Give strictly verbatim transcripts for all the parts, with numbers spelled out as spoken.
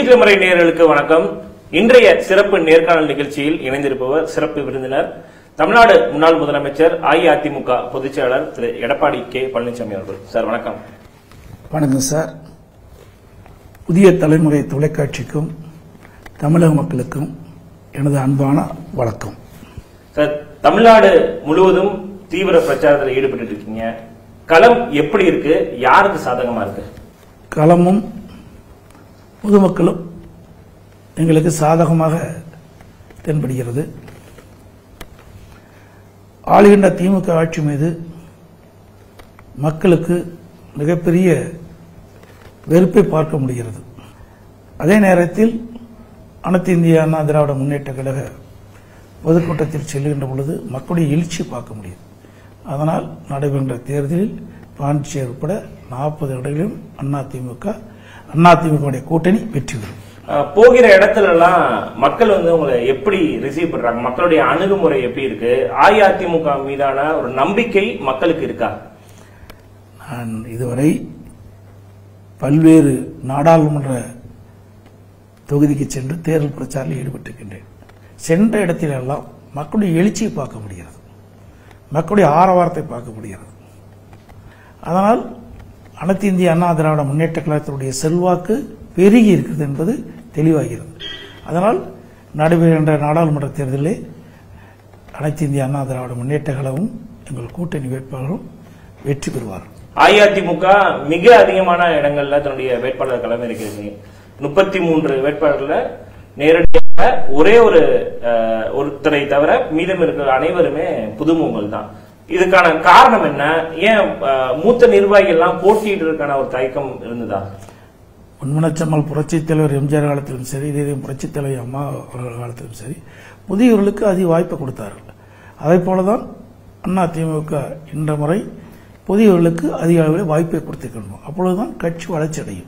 புதிய தலைமுறை நேயர்களுக்கு வணக்கம். இன்றைய சிறப்பு நேர்காணல் நிகழ்ச்சியில் இணைந்திருப்பவர் சிறப்பு விருந்தினர் தமிழ்நாடு முன்னாள் முதலமைச்சர் அஇஅதிமுக பொதுச் செயலாளர் திரு எடப்பாடி கே பழனிசாமி அவர்கள். சார் வணக்கம். வணக்கம் சார். புதிய தலைமுறை தொலைக்காட்சிக்கும் தமிழக மக்களுக்கும் எனது அன்பான வணக்கம். சார், தமிழ்நாடு முழுவதும் தீவிர பிரச்சாரத்தில் ஈடுபட்டு இருக்கீங்க. களம் எப்படி இருக்கு? யாருக்கு சாதகமா இருக்கு? களமும் பொதுமக்களும் எங்களுக்கு சாதகமாக தென்படுகிறது. ஆளுகின்ற திமுக ஆட்சி மீது மக்களுக்கு மிகப்பெரிய வெறுப்பை பார்க்க முடிகிறது. அதே நேரத்தில் அனைத்து இந்திய அண்ணா திராவிட முன்னேற்ற கழக பொதுக்கூட்டத்தில் செல்லுகின்ற பொழுது மக்களுடைய எழுச்சி பார்க்க முடியும். அதனால் நடைபெறுகின்ற தேர்தலில் பாண்டிச்சேரி உட்பட நாற்பது இடங்களிலும் அதிமுக அதிமுக கூட்டணி வெற்றி பெறும். போகிற இடத்துல எல்லாம் மக்கள் வந்து உங்களை எப்படி ரிசீவ் பண்றாங்க? மக்களுடைய அணுகுமுறை எப்படி இருக்கு? அஇஅதிமுக மீதான ஒரு நம்பிக்கை மக்களுக்கு இருக்கா? நான் இதுவரை பல்வேறு நாடாளுமன்ற தொகுதிக்கு சென்று தேர்தல் பிரச்சாரத்தில் ஈடுபட்டிருக்கின்றேன். சென்ற இடத்திலெல்லாம் மக்களுடைய எழுச்சியை பார்க்க முடிகிறது, மக்களுடைய ஆரவாரத்தை பார்க்க முடிகிறது. அதனால் அனைத்து இந்திய அண்ணா திராவிட முன்னேற்ற கழகத்தினுடைய செல்வாக்கு பெருகி இருக்கிறது என்பது தெளிவாகிறது. அதனால் நடைபெறுகின்ற நாடாளுமன்ற தேர்தலில் அனைத்து இந்திய அண்ணா திராவிட முன்னேற்ற கழகமும் எங்கள் கூட்டணி வேட்பாளரும் வெற்றி பெறுவார்கள். அஇஅதிமுக மிக அதிகமான இடங்கள்ல தன்னுடைய வேட்பாளர் களம் இருக்கிறது. முப்பத்தி மூன்று வேட்பாளர்ல நேரடியாக ஒரே ஒரு ஒருத்தரை தவிர மீதம் இருக்கிற அனைவருமே புதுமுகங்கள் தான். இதுக்கான காரணம் என்ன? ஏன் மூத்த நிர்வாகிகள் எல்லாம் போட்டியிடுறதுக்கான ஒரு தயக்கம் இருந்ததா? உண்மனச்சம்மல் புரட்சித் தலைவர் எம்ஜிஆர் காலத்திலும் சரி, இதே புரட்சித் தலைவர் அம்மா அவர்கள் காலத்திலும் சரி, புதியவர்களுக்கு அதிக வாய்ப்பு கொடுத்தார்கள். அதே போலதான் அதிமுக என்ற முறை புதியவர்களுக்கு அதிக அளவில் வாய்ப்பை கொடுத்திருக்கணும். அப்பொழுதுதான் கட்சி வளர்ச்சி அடையும்.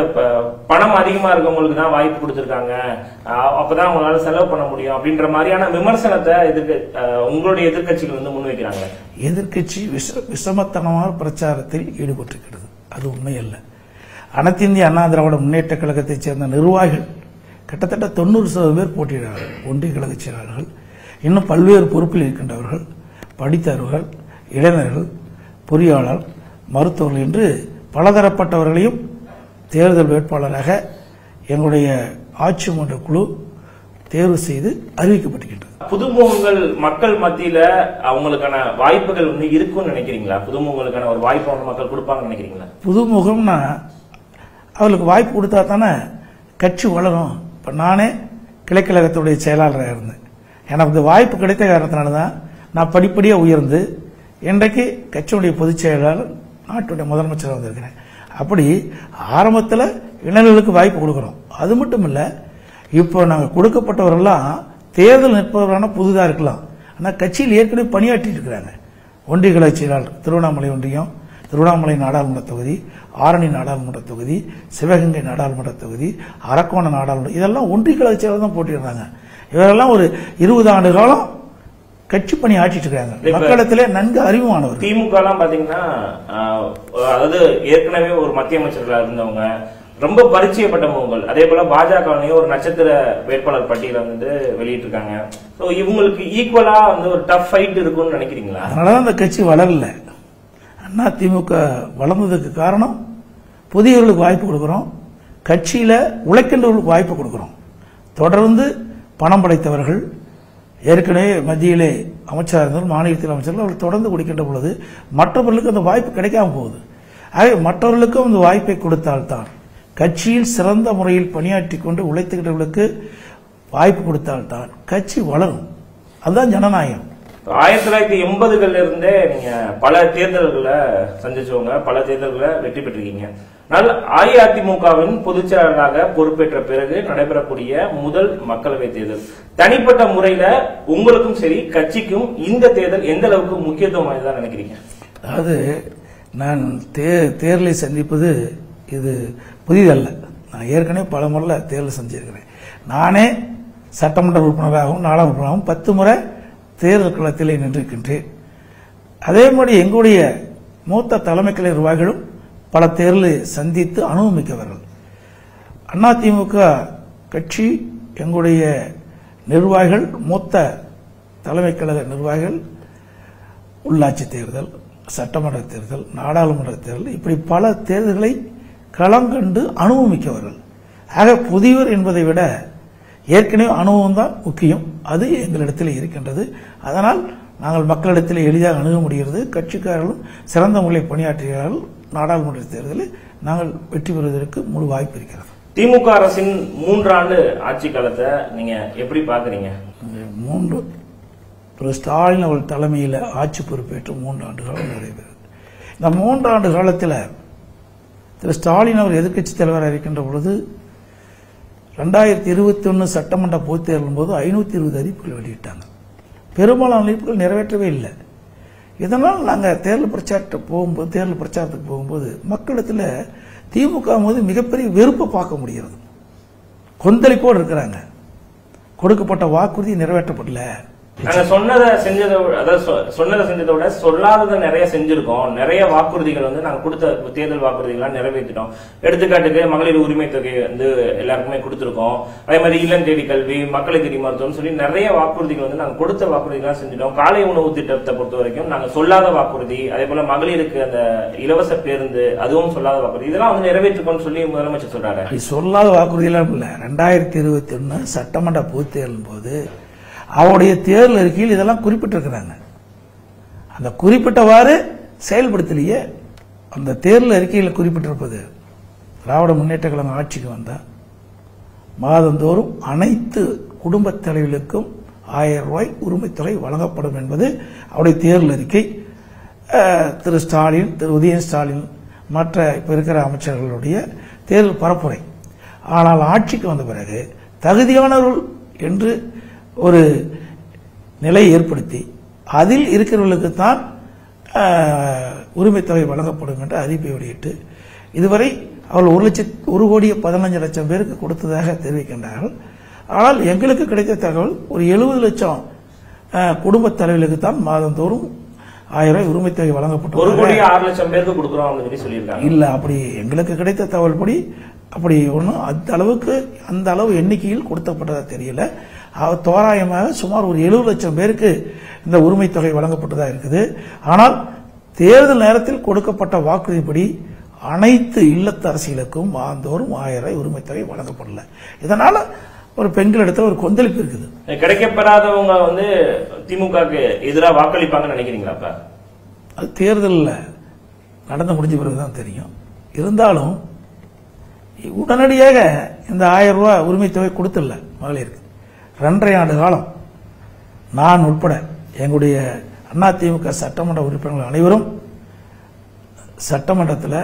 பணம் அதிகமா இருக்கவங்களுக்கு தான் வாய்ப்பு கொடுத்திருக்காங்க, அப்பதான் உங்களால செலவு பண்ண முடியும் அப்படின்ற மாதிரியான விமர்சனத்தை எதிர்க்க உங்களுடைய எதிர்கட்சிகள் வந்து முன்வைக்கிறாங்க. எதிர்கட்சி விஷமத்தனமான பிரச்சாரத்தில் ஈடுபட்டிருக்கிறது. அது உண்மை அல்ல. அனைத்து இந்திய அண்ணா திராவிட முன்னேற்ற கழகத்தைச் சேர்ந்த நிர்வாகிகள் கிட்டத்தட்ட தொண்ணூறு சதவீதம் பேர் போட்டியிடுகிறார்கள். ஒன்றிய கழக செயலாளர்கள், இன்னும் பல்வேறு பொறுப்பில் இருக்கின்றவர்கள், படித்தவர்கள், இளைஞர்கள், பொறியாளர், மருத்துவர்கள் என்று பலதரப்பட்டவர்களையும் தேர்தல் வேட்பாளராக எங்களுடைய ஆட்சி மன்ற குழு தேர்வு செய்து அறிவிக்கப்பட்டிருக்கின்றது. புதுமுகங்கள் மக்கள் மத்தியில அவங்களுக்கான வாய்ப்புகள் வந்து இருக்கும்னு நினைக்கிறீங்களா? புதுமுகங்களுக்கான ஒரு வாய்ப்பு மக்கள் கொடுப்பாங்கன்னு நினைக்கிறீங்களா? புதுமுகம்னா அவர்களுக்கு வாய்ப்பு கொடுத்தா தானே கட்சி வளரும். இப்போ நானே கிளைக்கழகத்துடைய செயலாளராக இருந்தேன். எனக்கு இந்த வாய்ப்பு கிடைத்த காரணத்தினால தான் நான் படிப்படியாக உயர்ந்து இன்றைக்கு கட்சியுடைய பொதுச் செயலாளர், நாட்டுடைய முதலமைச்சராக வந்திருக்கிறேன். அப்படி ஆரம்பத்தில் இளைஞர்களுக்கு வாய்ப்பு கொடுக்குறோம். அது மட்டும் இல்லை, இப்போ நாங்கள் கொடுக்கப்பட்டவரெல்லாம் தேர்தல் நிற்பவரான புதுதாக இருக்கலாம், ஆனால் கட்சியில் ஏற்கனவே பணியாற்றிட்டு இருக்கிறாங்க. ஒன்றிய கழக செயலாளர் திருவண்ணாமலை ஒன்றியம், திருவண்ணாமலை நாடாளுமன்ற தொகுதி, ஆரணி நாடாளுமன்ற தொகுதி, சிவகங்கை நாடாளுமன்ற தொகுதி, அரக்கோணம் நாடாளுமன்ற, இதெல்லாம் ஒன்றிய கழக செயலாளர் தான் போட்டிடுறாங்க. இவரெல்லாம் ஒரு இருபது ஆண்டு காலம் கட்சி பணி ஆற்றிட்டு இருக்காங்க. மக்களிடத்திலே நன்கு அறிவுமானவர். திமுக எல்லாம் பாத்தீங்கன்னா, அதாவது ஏற்கனவே ஒரு மத்திய அமைச்சர்களாக இருந்தவங்க, ரொம்ப பரிச்சயப்பட்ட முகங்கள். அதே போல பாஜக ஒரு நட்சத்திர வேட்பாளர் பட்டியலை வந்து வெளியிட்டு இருக்காங்க. இவங்களுக்கு ஈக்குவலா வந்து ஒரு டஃப் ஃபைட் இருக்கும்னு நினைக்கிறீங்களா? அதனாலதான் அந்த கட்சி வளரல. அதிமுக வளர்ந்ததுக்கு காரணம் புதியவர்களுக்கு வாய்ப்பு கொடுக்கிறோம், கட்சியில உழைக்கின்றவர்களுக்கு வாய்ப்பு கொடுக்கிறோம். தொடர்ந்து பணம் படைத்தவர்கள், ஏற்கனவே மத்தியிலே அமைச்சராக இருந்தாலும் மாநிலத்தில் அமைச்சர்கள், அவர்கள் தொடர்ந்து கொடுக்கின்ற பொழுது மற்றவர்களுக்கு அந்த வாய்ப்பு கிடைக்காம போகுது. ஆகவே மற்றவர்களுக்கும் அந்த வாய்ப்பை கொடுத்தால்தான், கட்சியில் சிறந்த முறையில் பணியாற்றி கொண்டு உழைத்துக்கிட்டவர்களுக்கு வாய்ப்பு கொடுத்தால்தான் கட்சி வளரும். அதுதான் ஜனநாயகம். ஆயிரத்தி தொள்ளாயிரத்தி எண்பதுகள்ல இருந்தே நீங்க பல தேர்தல்களை சந்திச்சவங்க, பல தேர்தல்களை வெற்றி பெற்றிருக்கீங்க. ஆனால் அஇஅதிமுகவின் பொதுச் செயலாளராக பொறுப்பேற்ற பிறகு நடைபெறக்கூடிய முதல் மக்களவை தேர்தல், தனிப்பட்ட முறையில உங்களுக்கும் சரி கட்சிக்கும் இந்த தேர்தல் எந்த அளவுக்கு முக்கியத்துவம் வாய்ந்ததா நினைக்கிறீங்க? அதாவது நான் தேர்தலை சந்திப்பது இது புதிதல்ல. நான் ஏற்கனவே பல முறை தேர்தல் சந்திச்சிருக்கிறேன். நானே சட்டமன்ற உறுப்பினராகவும் நாடாளுமன்ற உறுப்பினராகவும் பத்து முறை தேர்தல் களத்திலே நின்றிருக்கின்றேன். அதே மாதிரி எங்களுடைய மூத்த தலைமை கழக நிர்வாகிகளும் பல தேர்தலை சந்தித்து அனுபவமிக்கவர்கள். அதிமுக கட்சி எங்களுடைய நிர்வாகிகள், மூத்த தலைமை கழக நிர்வாகிகள் உள்ளாட்சி தேர்தல், சட்டமன்ற தேர்தல், நாடாளுமன்ற தேர்தல், இப்படி பல தேர்தல்களை களங்கண்டு அனுபவமிக்கவர்கள். ஆக புதியவர் என்பதை விட ஏற்கனவே அனுபவம் தான் முக்கியம். அது எங்களிடத்தில் இருக்கின்றது. அதனால் நாங்கள் மக்களிடத்தில் எளிதாக அணுக முடிகிறது. கட்சிக்காரர்களும் சிறந்த முறையில் பணியாற்றுகிறார்கள். நாடாளுமன்ற தேர்தலில் நாங்கள் வெற்றி பெறுவதற்கு முழு வாய்ப்பு இருக்கிறது. திமுக அரசின் மூன்றாண்டு ஆட்சி காலத்தை நீங்க எப்படி பாக்குறீங்க? மூன்று திரு ஸ்டாலின் அவர்கள் தலைமையில் ஆட்சி பொறுப்பேற்று மூன்று ஆண்டு காலம் நிறைவேறுது. இந்த மூன்றாண்டு காலத்தில் திரு ஸ்டாலின் அவர் எதிர்க்கட்சி தலைவராக இருக்கின்ற பொழுது ரெண்டாயிரத்தி இருபத்தி ஒன்னு சட்டமன்ற பொதுத் தேர்தலின் போது ஐநூத்தி இருபது அறிவிப்புகள் வெளியிட்டாங்க. பெரும்பாலான அறிவிப்புகள் நிறைவேற்றவே இல்லை. இதனால் நாங்கள் தேர்தல் பிரச்சாரத்துக்கு போகும்போது தேர்தல் பிரச்சாரத்துக்கு போகும்போது மக்களிடத்தில் திமுக போது மிகப்பெரிய வெறுப்பை பார்க்க முடிகிறது. கொந்தளிப்போடு இருக்கிறாங்க. கொடுக்கப்பட்ட வாக்குறுதி நிறைவேற்றப்படல. நாங்க சொன்னதை செஞ்சதை அதாவது சொன்னதை செஞ்சதை விட சொல்லாததை நிறைய செஞ்சிருக்கோம். நிறைய வாக்குறுதிகள் வந்து நாங்க கொடுத்த தேர்தல் வாக்குறுதிகள்லாம் நிறைவேற்றிட்டோம். எடுத்துக்காட்டுக்கு மகளிர் உரிமை தொகை வந்து எல்லாருக்குமே கொடுத்திருக்கோம். அதே மாதிரி இல்லம் தேடி கல்வி, மக்களை தேடி மருத்துவம் சொல்லி நிறைய வாக்குறுதிகள் வந்து நாங்க கொடுத்த வாக்குறுதிகள்லாம் செஞ்சிட்டோம். காலை உணவு திட்டத்தை பொறுத்த வரைக்கும் நாங்க சொல்லாத வாக்குறுதி, அதே போல மகளிருக்கு அந்த இலவச பேருந்து, அதுவும் சொல்லாத வாக்குறுதி, இதெல்லாம் வந்து நிறைவேற்றுக்கோன்னு சொல்லி முதலமைச்சர் சொல்றாரு. சொல்லாத வாக்குறுதி எல்லாம் இல்ல. ரெண்டாயிரத்தி இருபத்தி ஒன்னு சட்டமன்ற பொதுத் தேர்தலின் போது அவருடைய தேர்தல் அறிக்கையில் இதெல்லாம் குறிப்பிட்டிருக்கிறாங்க. அந்த குறிப்பிட்டவாறு செயல்படுத்தலையே. அந்த தேர்தல் அறிக்கையில் குறிப்பிட்டிருப்பது திராவிட முன்னேற்ற கழகம் ஆட்சிக்கு வந்த மாதந்தோறும் அனைத்து குடும்ப தலைவர்களுக்கும் ஆயிரம் ரூபாய் உரிமை தொகை வழங்கப்படும் என்பது அவருடைய தேர்தல் அறிக்கை. திரு ஸ்டாலின், திரு உதயன் ஸ்டாலின், மற்ற இப்ப இருக்கிற அமைச்சர்களுடைய தேர்தல் பரப்புரை. ஆனால் ஆட்சிக்கு வந்த பிறகு தகுதியானவர்கள் என்று ஒரு நிலை ஏற்படுத்தி அதில் இருக்கிறவர்களுக்கு தான் உரிமை தொகை வழங்கப்படும் என்று அறிவிப்பை வெளியிட்டு இதுவரை அவர்கள் ஒரு லட்சம் ஒரு கோடியே பதினஞ்சு லட்சம் பேருக்கு கொடுத்ததாக தெரிவிக்கின்றார்கள். ஆனால் எங்களுக்கு கிடைத்த தகவல் ஒரு எழுபது லட்சம் குடும்ப தலைவர்களுக்கு தான் மாதந்தோறும் ஆயிரம் ரூபாய் உரிமை தொகை வழங்கப்பட்டு ஒரு கோடி ஆறு லட்சம் பேருக்கு கொடுக்கிறோம் சொல்லியிருக்காங்க. இல்ல, அப்படி எங்களுக்கு கிடைத்த தகவல் படி அப்படி ஒன்றும் அந்த அளவுக்கு அந்த அளவு எண்ணிக்கையில் கொடுத்தப்பட்டதா தெரியல. தோராயமாக சுமார் ஒரு எழுபது லட்சம் பேருக்கு இந்த உரிமை தொகை வழங்கப்பட்டதா இருக்குது. ஆனால் தேர்தல் நேரத்தில் கொடுக்கப்பட்ட வாக்குறுதிப்படி அனைத்து இல்லத்தரசிகளுக்கும் மாதந்தோறும் ஆயிரம் ரூபாய் உரிமை தொகை வழங்கப்படல. இதனால ஒரு பெண்களிடத்தில் ஒரு கொந்தளிப்பு இருக்குது. கிடைக்கப்பெறாதவங்க வந்து திமுகவுக்கு எதிராக வாக்களிப்பாங்கன்னு நினைக்கிறீங்களா? அது தேர்தலில் நடந்து முடிஞ்ச பிறகுதான் தெரியும். இருந்தாலும் உடனடியாக இந்த ஆயிரம் ரூபாய் உரிமை தொகை கொடுத்துடல. மகளிருக்கு ரெண்டரை ஆண்டு காலம் நான் உட்பட எங்களுடைய அதிமுக சட்டமன்ற உறுப்பினர்கள் அனைவரும் சட்டமன்றத்தில்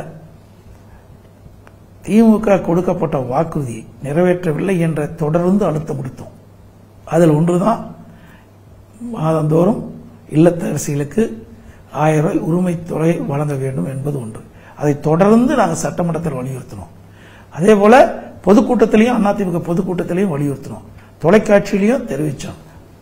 திமுக கொடுக்கப்பட்ட வாக்குறுதி நிறைவேற்றவில்லை என்ற தொடர்ந்து அழுத்தம் கொடுத்தோம். அதில் ஒன்றுதான் மாதந்தோறும் இல்லத்தரசிகளுக்கு ஆயிரம் ரூபாய் உரிமை தொகை வழங்க வேண்டும் என்பது ஒன்று. அதை தொடர்ந்து நாங்கள் சட்டமன்றத்தில் வலியுறுத்தினோம். அதே போல பொதுக்கூட்டத்திலையும் அதிமுக பொதுக்கூட்டத்திலையும் வலியுறுத்தினோம். தொலைக்காட்சியிலையும் தெரிவிச்சோம்.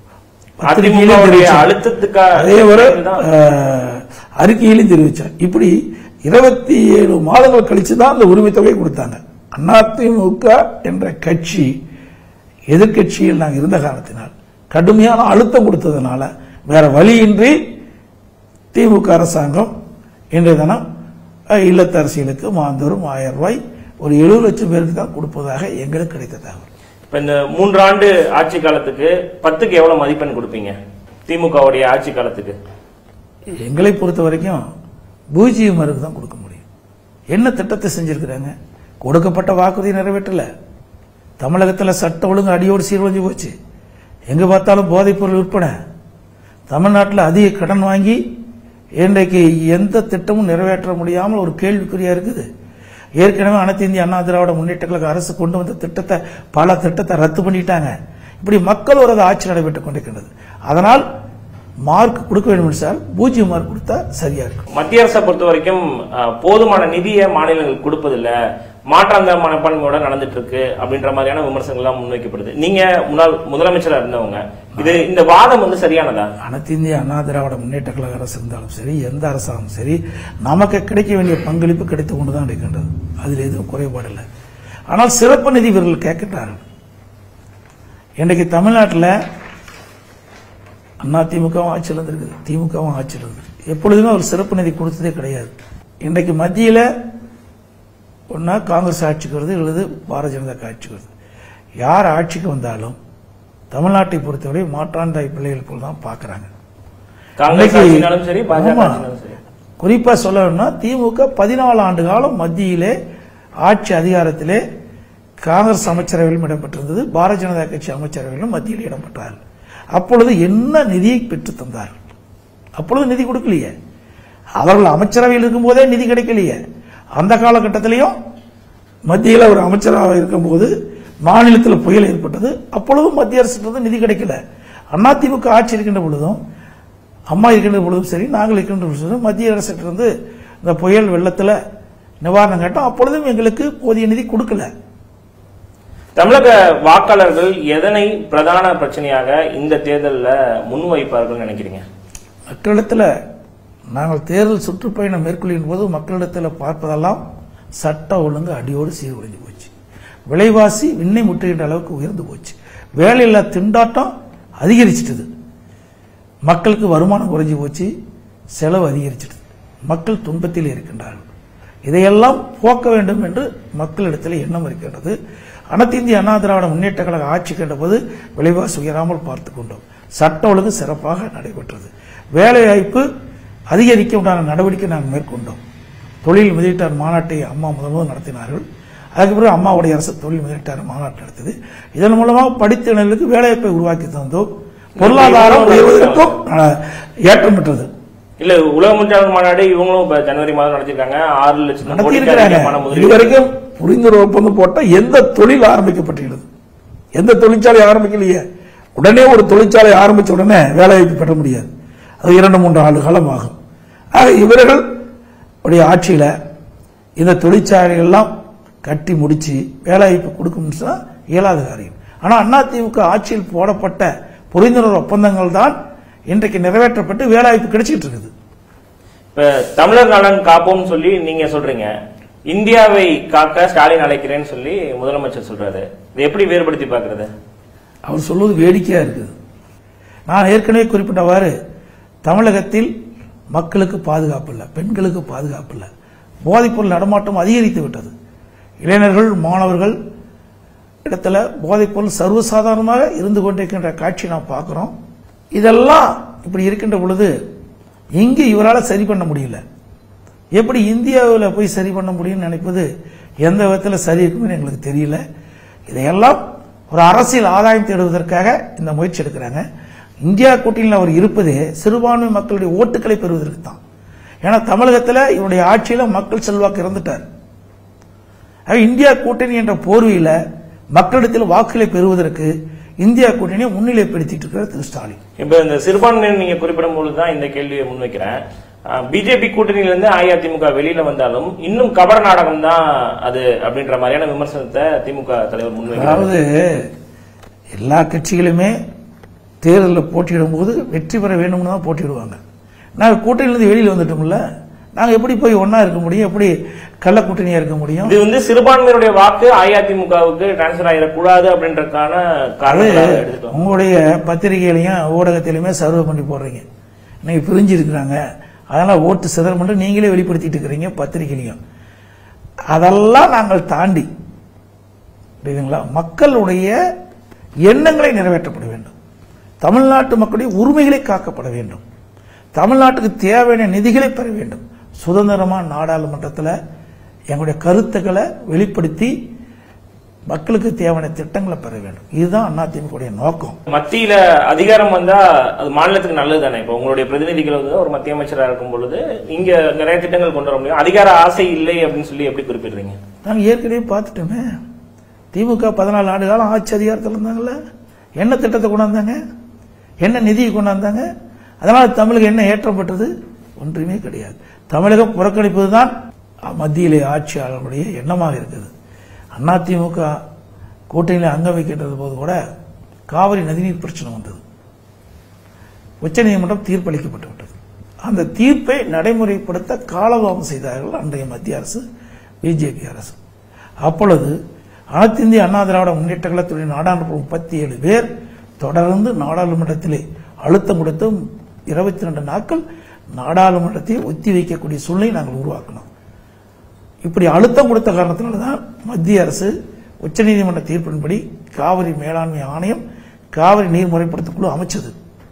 அதே ஒரு அறிக்கையிலும் தெரிவிச்சார். இப்படி இருபத்தி ஏழு மாதங்கள் கழிச்சுதான் அந்த உரிமை தொகை கொடுத்தாங்க. அதிமுக என்ற கட்சி எதிர்கட்சியில் நாங்கள் இருந்த காரணத்தினால் கடுமையான அழுத்தம் கொடுத்ததுனால வேற வழியின்றி திமுக அரசாங்கம் இன்றைய தினம் இல்லத்தரசிகளுக்கு மாதந்தோறும் ஆயிரம் ரூபாய் ஒரு எழுபது லட்சம் பேருக்கு தான் கொடுப்பதாக எங்களுக்கு கிடைத்த தகவல். இப்ப இந்த மூன்றாண்டு ஆட்சி காலத்துக்கு பத்துக்கு எவ்வளவு மதிப்பெண் கொடுப்பீங்க? திமுகவுடைய ஆட்சி காலத்துக்கு எங்களை பொறுத்த வரைக்கும் பூஜ்ஜியம் மார்க்கு தான் கொடுக்க முடியும். என்ன திட்டத்தை செஞ்சிருக்கிறாங்க? கொடுக்கப்பட்ட வாக்குறுதி நிறைவேற்றல. தமிழகத்தில் சட்ட ஒழுங்கு அடியோடு சீர்வழிஞ்சு போச்சு. எங்க பார்த்தாலும் போதைப் பொருள் விற்பனை. தமிழ்நாட்டில் அதிக கடன் வாங்கி இன்றைக்கு எந்த திட்டமும் நிறைவேற்ற முடியாமல் ஒரு கேள்விக்குறியா இருக்குது. ஏற்கனவே அனைத்து இந்திய அண்ணா திராவிட முன்னேற்ற கழக அரசு கொண்டு வந்த திட்டத்தை பல திட்டத்தை ரத்து பண்ணிட்டாங்க. இப்படி மக்கள் ஒரு ஆட்சி நடைபெற்றுக் கொண்டிருக்கின்றது. அதனால் மார்க் கொடுக்க வேண்டும் சார், பூஜ்ஜியம் மார்க் கொடுத்தா சரியா இருக்கும். மத்திய அரசை பொறுத்த வரைக்கும் போதுமான நிதியை மாநிலங்கள் கொடுப்பதில்லை, மாற்றாந்த மனப்பான்மையோட நடந்துட்டு இருக்கு அப்படின்ற மாதிரியான விமர்சனங்கள் எல்லாம் முன்வைக்கப்படுது. நீங்க முன்னாள் முதலமைச்சரா இருந்தவங்க, இது இந்த வாதம் வந்து சரியானதா? அனைத்து இந்திய அண்ணா திராவிட முன்னேற்ற கழக அரசு இருந்தாலும் சரி, எந்த அரசாலும் சரி, நமக்கு கிடைக்க வேண்டிய பங்களிப்பு கிடைத்து கொண்டுதான் இருக்கின்றது. அதில் எதுவும் குறைபாடு இல்லை. ஆனால் சிறப்பு நிதி இவர்கள் கேட்கின்றார்கள். இன்றைக்கு தமிழ்நாட்டில் அண்ணா திமுகவும் ஆட்சியில் இருந்திருக்குது, திமுகவும் ஆட்சியில் இருக்குது. எப்பொழுதுமே ஒரு சிறப்பு நிதி கொடுத்ததே கிடையாது. இன்றைக்கு மத்தியில் ஒன்னா காங்கிரஸ் ஆட்சிக்கு வருது, அல்லது பாரதிய ஜனதா ஆட்சிக்கு வருது. யார் ஆட்சிக்கு வந்தாலும் தமிழ்நாட்டை பொறுத்தவரை மாற்றாந்தாய் பிள்ளைகள் போல் தான் பார்க்கறாங்க. குறிப்பா சொல்லணும்னா திமுக பதினாலு ஆண்டு காலம் மத்தியிலே ஆட்சி அதிகாரத்திலே காங்கிரஸ் அமைச்சரவையிலும் இடம்பெற்றிருந்தது, பாரதிய ஜனதா கட்சி அமைச்சரவையிலும் மத்தியில் இடம்பெற்றார்கள். அப்பொழுது என்ன நிதியை பெற்று தந்தார்கள்? அப்பொழுது நிதி கொடுக்கலையே. அவர்கள் அமைச்சரவையில் இருக்கும் போதே நிதி கிடைக்கலையே. அந்த காலகட்டத்திலையும் மத்தியில் ஒரு அமைச்சராக இருக்கும்போது மாநிலத்தில் புயல் ஏற்பட்டது. அப்பொழுதும் மத்திய அரசு நிதி கிடைக்கல. அதிமுக ஆட்சி இருக்கின்ற பொழுதும், அம்மா இருக்கின்ற பொழுதும் சரி, நாங்கள் இருக்கின்ற பொழுதும் மத்திய அரசிலிருந்து இந்த புயல் வெள்ளத்தில் நிவாரணம் கேட்டோம். அப்பொழுதும் எங்களுக்கு போதிய நிதி கொடுக்கல. தமிழக வாக்காளர்கள் எதனை பிரதான பிரச்சனையாக இந்த தேர்தலில் முன்வைப்பார்கள் நினைக்கிறீங்க? மக்களிடத்தில் நாங்கள் தேர்தல் சுற்றுப்பயணம் மேற்கொள்ளும் போது மக்களிடத்தில் பார்ப்பதெல்லாம் சட்ட ஒழுங்கு அடியோடு சீர்குலைஞ்சு போச்சு. விலைவாசி விண்ணை முற்றுகின்ற அளவுக்கு உயர்ந்து போச்சு. வேலையில்லா திண்டாட்டம் அதிகரிச்சிட்டது. மக்களுக்கு வருமானம் குறைஞ்சி போச்சு, செலவு அதிகரிச்சிட்டது. மக்கள் துன்பத்தில் இருக்கின்றார்கள். இதையெல்லாம் போக்க வேண்டும் என்று மக்களிடத்தில் எண்ணம் இருக்கின்றது. அனைத்து இந்திய அண்ணா திராவிட முன்னேற்ற கழக ஆட்சி கண்டபோது விலைவாசி உயராமல் பார்த்துக் கொண்டோம். சட்ட ஒழுங்கு சிறப்பாக நடைபெற்றது. வேலைவாய்ப்பு அதிகரிக்க உண்டான நடவடிக்கை நாங்கள் மேற்கொண்டோம். தொழில் முதலீட்டாளர் மாநாட்டை அம்மா முதல் முதல் நடத்தினார்கள். அதுக்கு பிறகு அம்மாவுடைய அரசு தொழில் முதலீட்டாளர் மாநாட்டு நடத்தது. இதன் மூலமாக படித்த இளைஞர்களுக்கு வேலைவாய்ப்பை உருவாக்கி தந்தோம். பொருளாதாரம் உயர்வதற்கும் ஏற்றம் பெற்றது. இல்ல உலக முதலீட்டாளர் மாநாடு இவங்களும் ஜனவரி மாதம் நடத்திருக்காங்க. ஆறு லட்சம் நடத்தியிருக்கிறாங்க. இதுவரைக்கும் புரிந்துணர்வு ஒப்பந்தம் போட்ட எந்த தொழில் ஆரம்பிக்கப்பட்டுள்ளது? எந்த தொழிற்சாலை ஆரம்பிக்கலையே. உடனே ஒரு தொழிற்சாலை ஆரம்பிச்ச உடனே வேலைவாய்ப்பு பெற முடியாது. அது இரண்டு மூன்று ஆண்டு காலம் ஆகும். ஆக இவர்கள் உடைய ஆட்சியில் இந்த தொழிற்சாலைகள் எல்லாம் கட்டி முடிச்சு வேலைவாய்ப்பு கொடுக்கும் சொன்னா இயலாத காரியம். ஆனால் அதிமுக ஆட்சியில் போடப்பட்ட புரிந்துணர்வு ஒப்பந்தங்கள் தான் இன்றைக்கு நிறைவேற்றப்பட்டு வேலைவாய்ப்பு கிடைச்சிட்டு இருக்குது. இப்ப தமிழர் நலன் காப்போம் சொல்லி நீங்க சொல்றீங்க, இந்தியாவை காக்க ஸ்டாலின் அழைக்கிறேன்னு சொல்லி முதலமைச்சர் சொல்றாரு. இதை எப்படி வேறுபடுத்தி பார்க்கறது? அவர் சொல்வது வேடிக்கையா இருக்குது. நான் ஏற்கனவே குறிப்பிட்டவாறு தமிழகத்தில் மக்களுக்கு பாதுகாப்பு இல்லை, பெண்களுக்கு பாதுகாப்பு இல்லை, போதைப்பொருள் நடமாட்டம் அதிகரித்து விட்டது. இளைஞர்கள் மாணவர்கள் இடத்துல போதைப்பொருள் சர்வசாதாரணமாக இருந்து கொண்டிருக்கின்ற காட்சி நாம் பார்க்கிறோம். இதெல்லாம் இப்படி இருக்கின்ற பொழுது இங்கு இவரால் சரி பண்ண முடியல. எப்படி இந்தியாவில் போய் சரி பண்ண முடியும்னு நினைப்பது எந்த விதத்தில் சரி இருக்குன்னு எங்களுக்கு தெரியல. இதையெல்லாம் ஒரு அரசியல் ஆதாயம் தேடுவதற்காக இந்த முயற்சி எடுக்கிறாங்க. இந்தியா கூட்டணியில் அவர் இருப்பதே சிறுபான்மை மக்களுடைய ஓட்டுக்களை பெறுவதற்கு தான். ஏன்னா தமிழகத்தில் இவருடைய ஆட்சியில் மக்கள் செல்வாக்கு இறந்துட்டார். இந்தியா கூட்டணி என்ற போர்வையில் மக்களிடத்தில் வாக்குகளை பெறுவதற்கு இந்தியா கூட்டணியை முன்னிலைப்படுத்திட்டு இருக்கிற திரு ஸ்டாலின். இப்ப இந்த சிறுபான்மையினர் நீங்க குறிப்பிடும் பொழுதுதான் இந்த கேள்வியை முன்வைக்கிறேன். பிஜேபி கூட்டணியிலிருந்து அஇஅதிமுக வெளியில வந்தாலும் இன்னும் கபட நாடகம் தான் அது அப்படின்ற மாதிரியான விமர்சனத்தை திமுக தலைவர் முன்வைக்கிறார். அதாவது எல்லா கட்சிகளுமே தேர்தலில் போட்டியிடும் போது வெற்றி பெற வேண்டும்னு தான் போட்டியிடுவாங்க. நாங்கள் கூட்டணியிலிருந்து வெளியில் வந்துட்டோம்ல, நாங்கள் எப்படி போய் ஒன்னா இருக்க முடியும்? எப்படி கள்ள கூட்டணியா இருக்க முடியும்? இது வந்து சிறுபான்மையினுடைய வாக்கு அஇஅதிமுகவுக்கு டிரான்ஸ்பர் ஆகிடக்கூடாது அப்படின்றதுக்கான காரணம். உங்களுடைய பத்திரிகையிலையும் ஊடகத்திலுமே சர்வே பண்ணி போடுறீங்க, இன்னைக்கு பிரிஞ்சு இருக்கிறாங்க, அதனால ஓட்டு சிதற மட்டும் நீங்களே வெளிப்படுத்திட்டு இருக்கிறீங்க பத்திரிகையிலையும். அதெல்லாம் நாங்கள் தாண்டி புரியுதுங்களா, மக்களுடைய எண்ணங்களை நிறைவேற்றப்பட வேண்டும், தமிழ்நாட்டு மக்களுடைய உரிமைகளை காக்கப்பட வேண்டும், தமிழ்நாட்டுக்கு தேவையான நிதிகளை பெற வேண்டும், சுதந்திரமான நாடாளுமன்றத்தில் எங்களுடைய கருத்துக்களை வெளிப்படுத்தி மக்களுக்கு தேவையான திட்டங்களை பெற வேண்டும். இதுதான் அதிமுக நோக்கம். மத்தியில அதிகாரம் வந்தா அது மாநிலத்துக்கு நல்லது தானே. இப்ப உங்களுடைய பிரதிநிதிகள் வந்து ஒரு மத்திய அமைச்சராக இருக்கும் பொழுது இங்க நிறைய திட்டங்கள் கொண்டு வர முடியும். அதிகார ஆசை இல்லை அப்படின்னு சொல்லி எப்படி குறிப்பிடுறீங்க? நாங்கள் ஏற்கனவே பார்த்துட்டோமே, திமுக பதினாலு ஆண்டு காலம் ஆட்சி அதிகாரத்தில் இருந்தாங்கல்ல, என்ன திட்டத்தை கொண்டாந்தாங்க, என்ன நிதியை கொண்டாந்தாங்க, அதனால தமிழகம் என்ன ஏற்றப்பட்டது? ஒன்றுமே கிடையாது. தமிழகம் புறக்கணிப்பதுதான் மத்தியிலே ஆட்சியாளர்களுடைய எண்ணமாக இருக்குது. அதிமுக கூட்டணியில் அங்க வைக்கின்றது போது கூட காவிரி நதிநீர் பிரச்சனை வந்தது, உச்சநீதிமன்றம் தீர்ப்பளிக்கப்பட்டு விட்டது. அந்த தீர்ப்பை நடைமுறைப்படுத்த காலதாமம் செய்தார்கள் அன்றைய மத்திய அரசு, பிஜேபி அரசு. அப்பொழுது அனைத்து இந்திய அண்ணா திராவிட முன்னேற்ற கழகத்துடைய நாடாளுமன்ற முப்பத்தி ஏழு பேர் தொடர்ந்து நாடாளுமன்றத்திலே அழுத்தம் கொடுத்து இருபத்தி ரெண்டு நாட்கள் நாடாளுமன்றத்தை ஒத்தி வைக்கக்கூடிய சூழ்நிலை நாங்கள் உருவாக்கணும். இப்படி அழுத்தம் கொடுத்த காரணத்தினால்தான் மத்திய அரசு உச்சநீதிமன்ற தீர்ப்பின்படி காவிரி மேலாண்மை ஆணையம் காவிரி நீர் முறைப்படுத்த குழு அமைச்சது.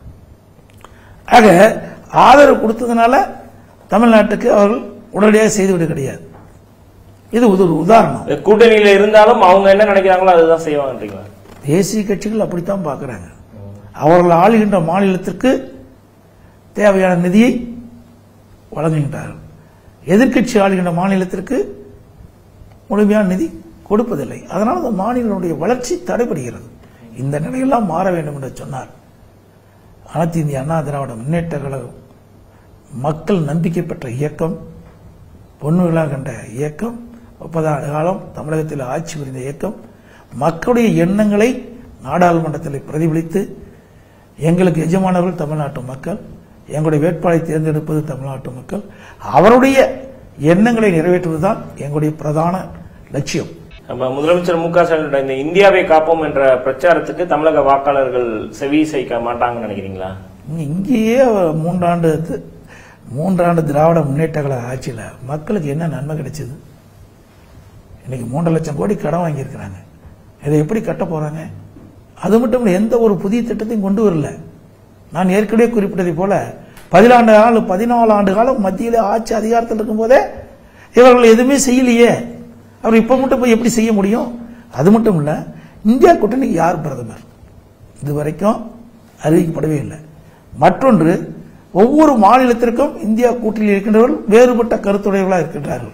ஆக ஆதரவு கொடுத்ததுனால தமிழ்நாட்டுக்கு அவர்கள் உடனடியாக செய்துவிட கிடையாது. இது ஒரு உதாரணம். கூட்டணியில இருந்தாலும் அவங்க என்ன நினைக்கிறாங்களோ அதுதான் செய்வாங்க. தேசிய கட்சிகள் அப்படித்தான் பார்க்கிறாங்க. அவர்கள் ஆளுகின்ற மாநிலத்திற்கு தேவையான நிதியை வழங்குகின்றார்கள். எதிர்கட்சி ஆளுகின்ற மாநிலத்திற்கு முழுமையான நிதி கொடுப்பதில்லை. அதனால் அந்த மாநிலங்களுடைய வளர்ச்சி தடைபடுகிறது. இந்த நிலையெல்லாம் மாற வேண்டும் என்று சொன்னார் அனைத்து இந்திய அண்ணா திராவிட முன்னேற்ற கழகம். மக்கள் நம்பிக்கை பெற்ற இயக்கம், பொன்னு விழா கண்ட இயக்கம், முப்பது ஆண்டு காலம் தமிழகத்தில் ஆட்சி புரிந்த இயக்கம், மக்களுடைய எண்ணங்களை நாடாளுமன்றத்தில் பிரதிபலித்து எங்களுக்கு எஜமானவர்கள் தமிழ்நாட்டு மக்கள், எங்களுடைய வேட்பாளரை தேர்ந்தெடுப்பது தமிழ்நாட்டு மக்கள், அவருடைய எண்ணங்களை நிறைவேற்றுவதுதான் எங்களுடைய பிரதான லட்சியம். முதலமைச்சர் மு க ஸ்டாலின் இந்த இந்தியாவை காப்போம் என்ற பிரச்சாரத்துக்கு தமிழக வாக்காளர்கள் செவி சாய்க்க மாட்டாங்கன்னு நினைக்கிறீங்களா? இங்கேயே மூன்றாண்டு மூன்றாண்டு திராவிட முன்னேற்ற கழக ஆட்சியில் மக்களுக்கு என்ன நன்மை கிடைச்சது? இன்னைக்கு மூன்றரை லட்சம் கோடி கடன் வாங்கியிருக்கிறாங்க. இதை எப்படி கட்ட போறாங்க? அது மட்டும் இல்லை, எந்த ஒரு புதிய திட்டத்தையும் கொண்டு வரல. நான் ஏற்கனவே குறிப்பிட்டதை போல பதினான்கு ஆண்டு பதினாலு ஆண்டு காலம் மத்தியில் ஆட்சி அதிகாரத்தில் இருக்கும் போதே இவர்கள் எதுவுமே செய்யலையே. அவர் இப்ப மட்டும் போய் எப்படி செய்ய முடியும்? அது மட்டும் இல்ல, இந்தியா கூட்டணிக்கு யார் பிரதமர் இதுவரைக்கும் அறிவிக்கப்படவே இல்லை. மற்றொன்று, ஒவ்வொரு மாநிலத்திற்கும் இந்தியா கூட்டணியில் இருக்கின்றவர்கள் வேறுபட்ட கருத்துடையவர்களாக இருக்கின்றார்கள்.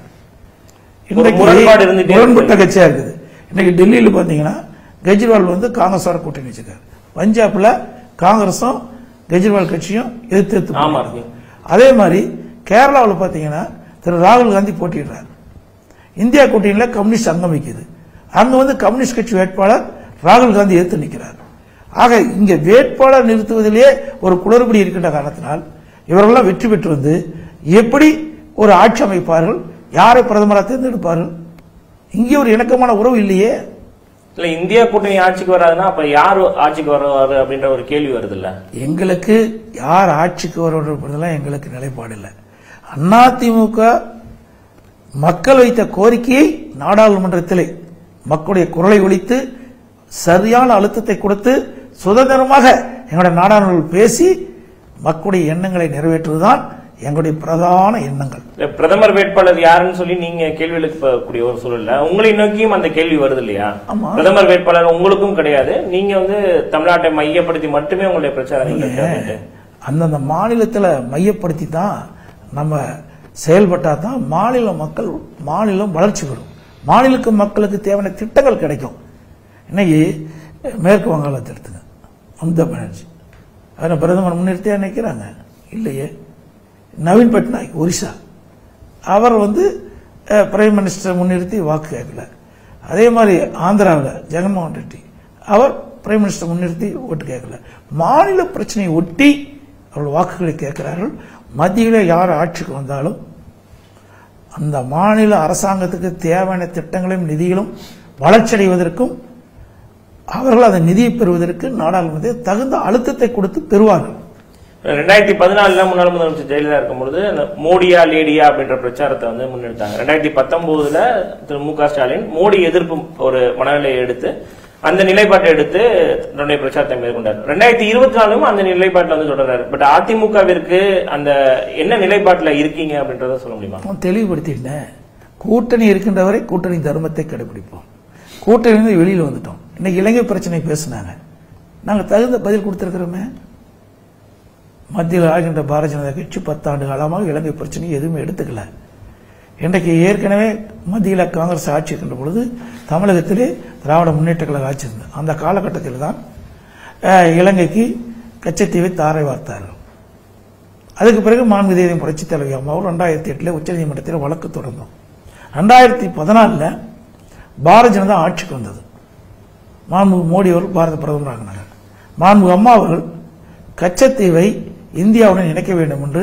முரண்பட்ட கட்சியா இருக்குது. இன்னைக்கு டெல்லியில் பாத்தீங்கன்னா கெஜ்ரிவால் வந்து காங்கிரஸோட கூட்டணி வச்சிருக்காரு. பஞ்சாப்ல காங்கிரஸும் கெஜ்ரிவால் கட்சியும் எதிர்த்து. அதே மாதிரி கேரளாவில் பாத்தீங்கன்னா திரு ராகுல் காந்தி போட்டியிடுறார். இந்தியா கூட்டணியில் கம்யூனிஸ்ட் அங்கம் வைக்குது. அங்க வந்து கம்யூனிஸ்ட் கட்சி வேட்பாளர் ராகுல் காந்தி எதிர்த்து நிற்கிறார். ஆக இங்க வேட்பாளர் நிறுத்துவதிலேயே ஒரு குளறுபடி இருக்கின்ற காரணத்தினால் இவர்களெல்லாம் வெற்றி பெற்று வந்து எப்படி ஒரு ஆட்சி அமைப்பார்கள், யாரை பிரதமராக தேர்ந்தெடுப்பார்கள்? இங்கே ஒரு இணக்கமான உறவு இல்லையே. இல்ல, இந்தியா கூட்டணி ஆட்சிக்கு வராதுன்னா அப்ப யார் ஆட்சிக்கு வருவாரு அப்படின்ற ஒரு கேள்வி வருது இல்ல. எங்களுக்கு யார் ஆட்சிக்கு வருவதெல்லாம் எங்களுக்கு நிலைப்பாடு இல்லை. அதிமுக மக்கள் வைத்த கோரிக்கையை நாடாளுமன்றத்திலே மக்களுடைய குரலை ஒலித்து சரியான அழுத்தத்தை கொடுத்து சுதந்திரமாக எங்களுடைய நாடாளுமன்றம் பேசி மக்களுடைய எண்ணங்களை நிறைவேற்றுவதுதான் எங்களுடைய பிரதான எண்ணங்கள். பிரதமர் வேட்பாளர் யாருன்னு சொல்லி நீங்க கேள்வி எழுப்பக்கூடிய ஒரு சூழல்ல உங்களை நோக்கியும் அந்த கேள்வி வருது இல்லையா? பிரதமர் வேட்பாளர் உங்களுக்கும் கிடையாது, நீங்க வந்து தமிழ்நாட்டை மையப்படுத்தி மட்டுமே உங்களுடைய பிரச்சாரம். அந்தந்த மாநிலத்தில் மையப்படுத்தி தான் நம்ம செயல்பட்டா தான் மாநில மக்கள் மாநிலம் வளர்ச்சி பெறும். மாநில மக்களுக்கு தேவையான திட்டங்கள் கிடைக்கும். இன்னைக்கு மேற்கு வங்காளத்தை எடுத்துங்க, மம்தா பானர்ஜி அவரை பிரதமர் முன்னிறுத்தியா நினைக்கிறாங்க இல்லையே. நவீன் பட்நாயக் ஒரிசா, அவர் வந்து பிரைம் மினிஸ்டர் முன்னிறுத்தி வாக்கு கேட்கல. அதே மாதிரி ஆந்திராவில் ஜெகன்மோகன் ரெட்டி, அவர் பிரைம் மினிஸ்டர் முன்னிறுத்தி ஓட்டு கேட்கல. மாநில பிரச்சனையை ஒட்டி அவர்கள் வாக்குகளை கேட்கிறார்கள். மத்தியில் யார் ஆட்சிக்கு வந்தாலும் அந்த மாநில அரசாங்கத்துக்கு தேவையான திட்டங்களையும் நிதிகளும் வளர்ச்சியடைவதற்கும் அவர்கள் அந்த நிதியை பெறுவதற்கு நாடாளுமன்றத்தில் தகுந்த அழுத்தத்தை கொடுத்து பெறுவார்கள். ரெண்டாயிரத்தி பதினாலுல முன்னாள் முதலமைச்சர் ஜெயலலிதா இருக்கும்பொழுது மோடியா லேடியா அப்படின்ற பிரச்சாரத்தை வந்து முன்னெடுத்தாங்க. ரெண்டாயிரத்தி பத்தொன்பதுல திரு மு க ஸ்டாலின் மோடி எதிர்ப்பு ஒரு மனநிலையை எடுத்து அந்த நிலைப்பாட்டை எடுத்து தன்னுடைய பிரச்சாரத்தை மேற்கொண்டார். ரெண்டாயிரத்தி இருபத்தி நாலும் அந்த நிலைப்பாட்டில் வந்து தொடர்றாரு. பட் அதிமுகவிற்கு அந்த என்ன நிலைப்பாட்டில் இருக்கீங்க அப்படின்றத சொல்ல முடியுமா? தெளிவுபடுத்திட்டேன். கூட்டணி இருக்கின்றவரை கூட்டணி தர்மத்தை கடைபிடிப்போம். கூட்டணி வெளியில் வந்துட்டோம். இன்னைக்கு இலங்கை பிரச்சனை பேசினாங்க, நாங்கள் தகுந்த பதில் கொடுத்திருக்கிறோமே. மத்தியில் ஆகின்ற பாரதிய ஜனதா கட்சி பத்தாண்டு காலமாக இலங்கை பிரச்சனை எதுவுமே எடுத்துக்கல. இன்றைக்கு ஏற்கனவே மத்தியில் காங்கிரஸ் ஆட்சி இருக்கின்ற பொழுது தமிழகத்திலே திராவிட முன்னேற்ற கழக ஆட்சி இருந்தது. அந்த காலகட்டத்தில் தான் இலங்கைக்கு கச்சத்தீவை தாரை வார்த்தார்கள். அதுக்கு பிறகு மாண்பு தேதியம் புரட்சித் தலைவி அம்மாவும் ரெண்டாயிரத்தி எட்டுல உச்சநீதிமன்றத்தில் வழக்கு தொடர்ந்தோம். ரெண்டாயிரத்தி பதினாலுல பாரதிய ஜனதா ஆட்சிக்கு வந்தது. மாண்பு மோடி அவர்கள் பாரத பிரதமர் ஆகினாங்க. மாண்பு அம்மா அவர்கள் கச்சத்தீவை இந்தியாவுடன் இணைக்க வேண்டும் என்று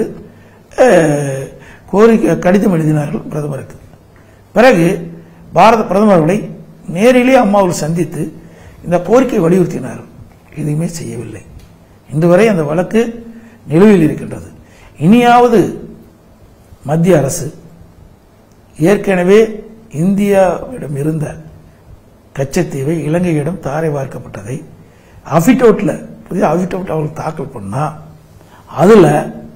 கோரிக்கை கடிதம் எழுதினார்கள் பிரதமருக்கு. பிறகு பாரத பிரதமர்களை நேரிலே அம்மாவை சந்தித்து இந்த கோரிக்கை வலியுறுத்தினார். எதுவுமே செய்யவில்லை. இன்று வரை அந்த வழக்கு நிலுவையில் இருக்கின்றது. இனியாவது மத்திய அரசு ஏற்கனவே இந்தியாவிடம் இருந்த கச்சத்தீவை இலங்கையிடம் தாரை வார்க்கப்பட்டதை அபிடோட்ல புதிய அபிடோட் அவர்கள் தாக்கல் பண்ணா அதுல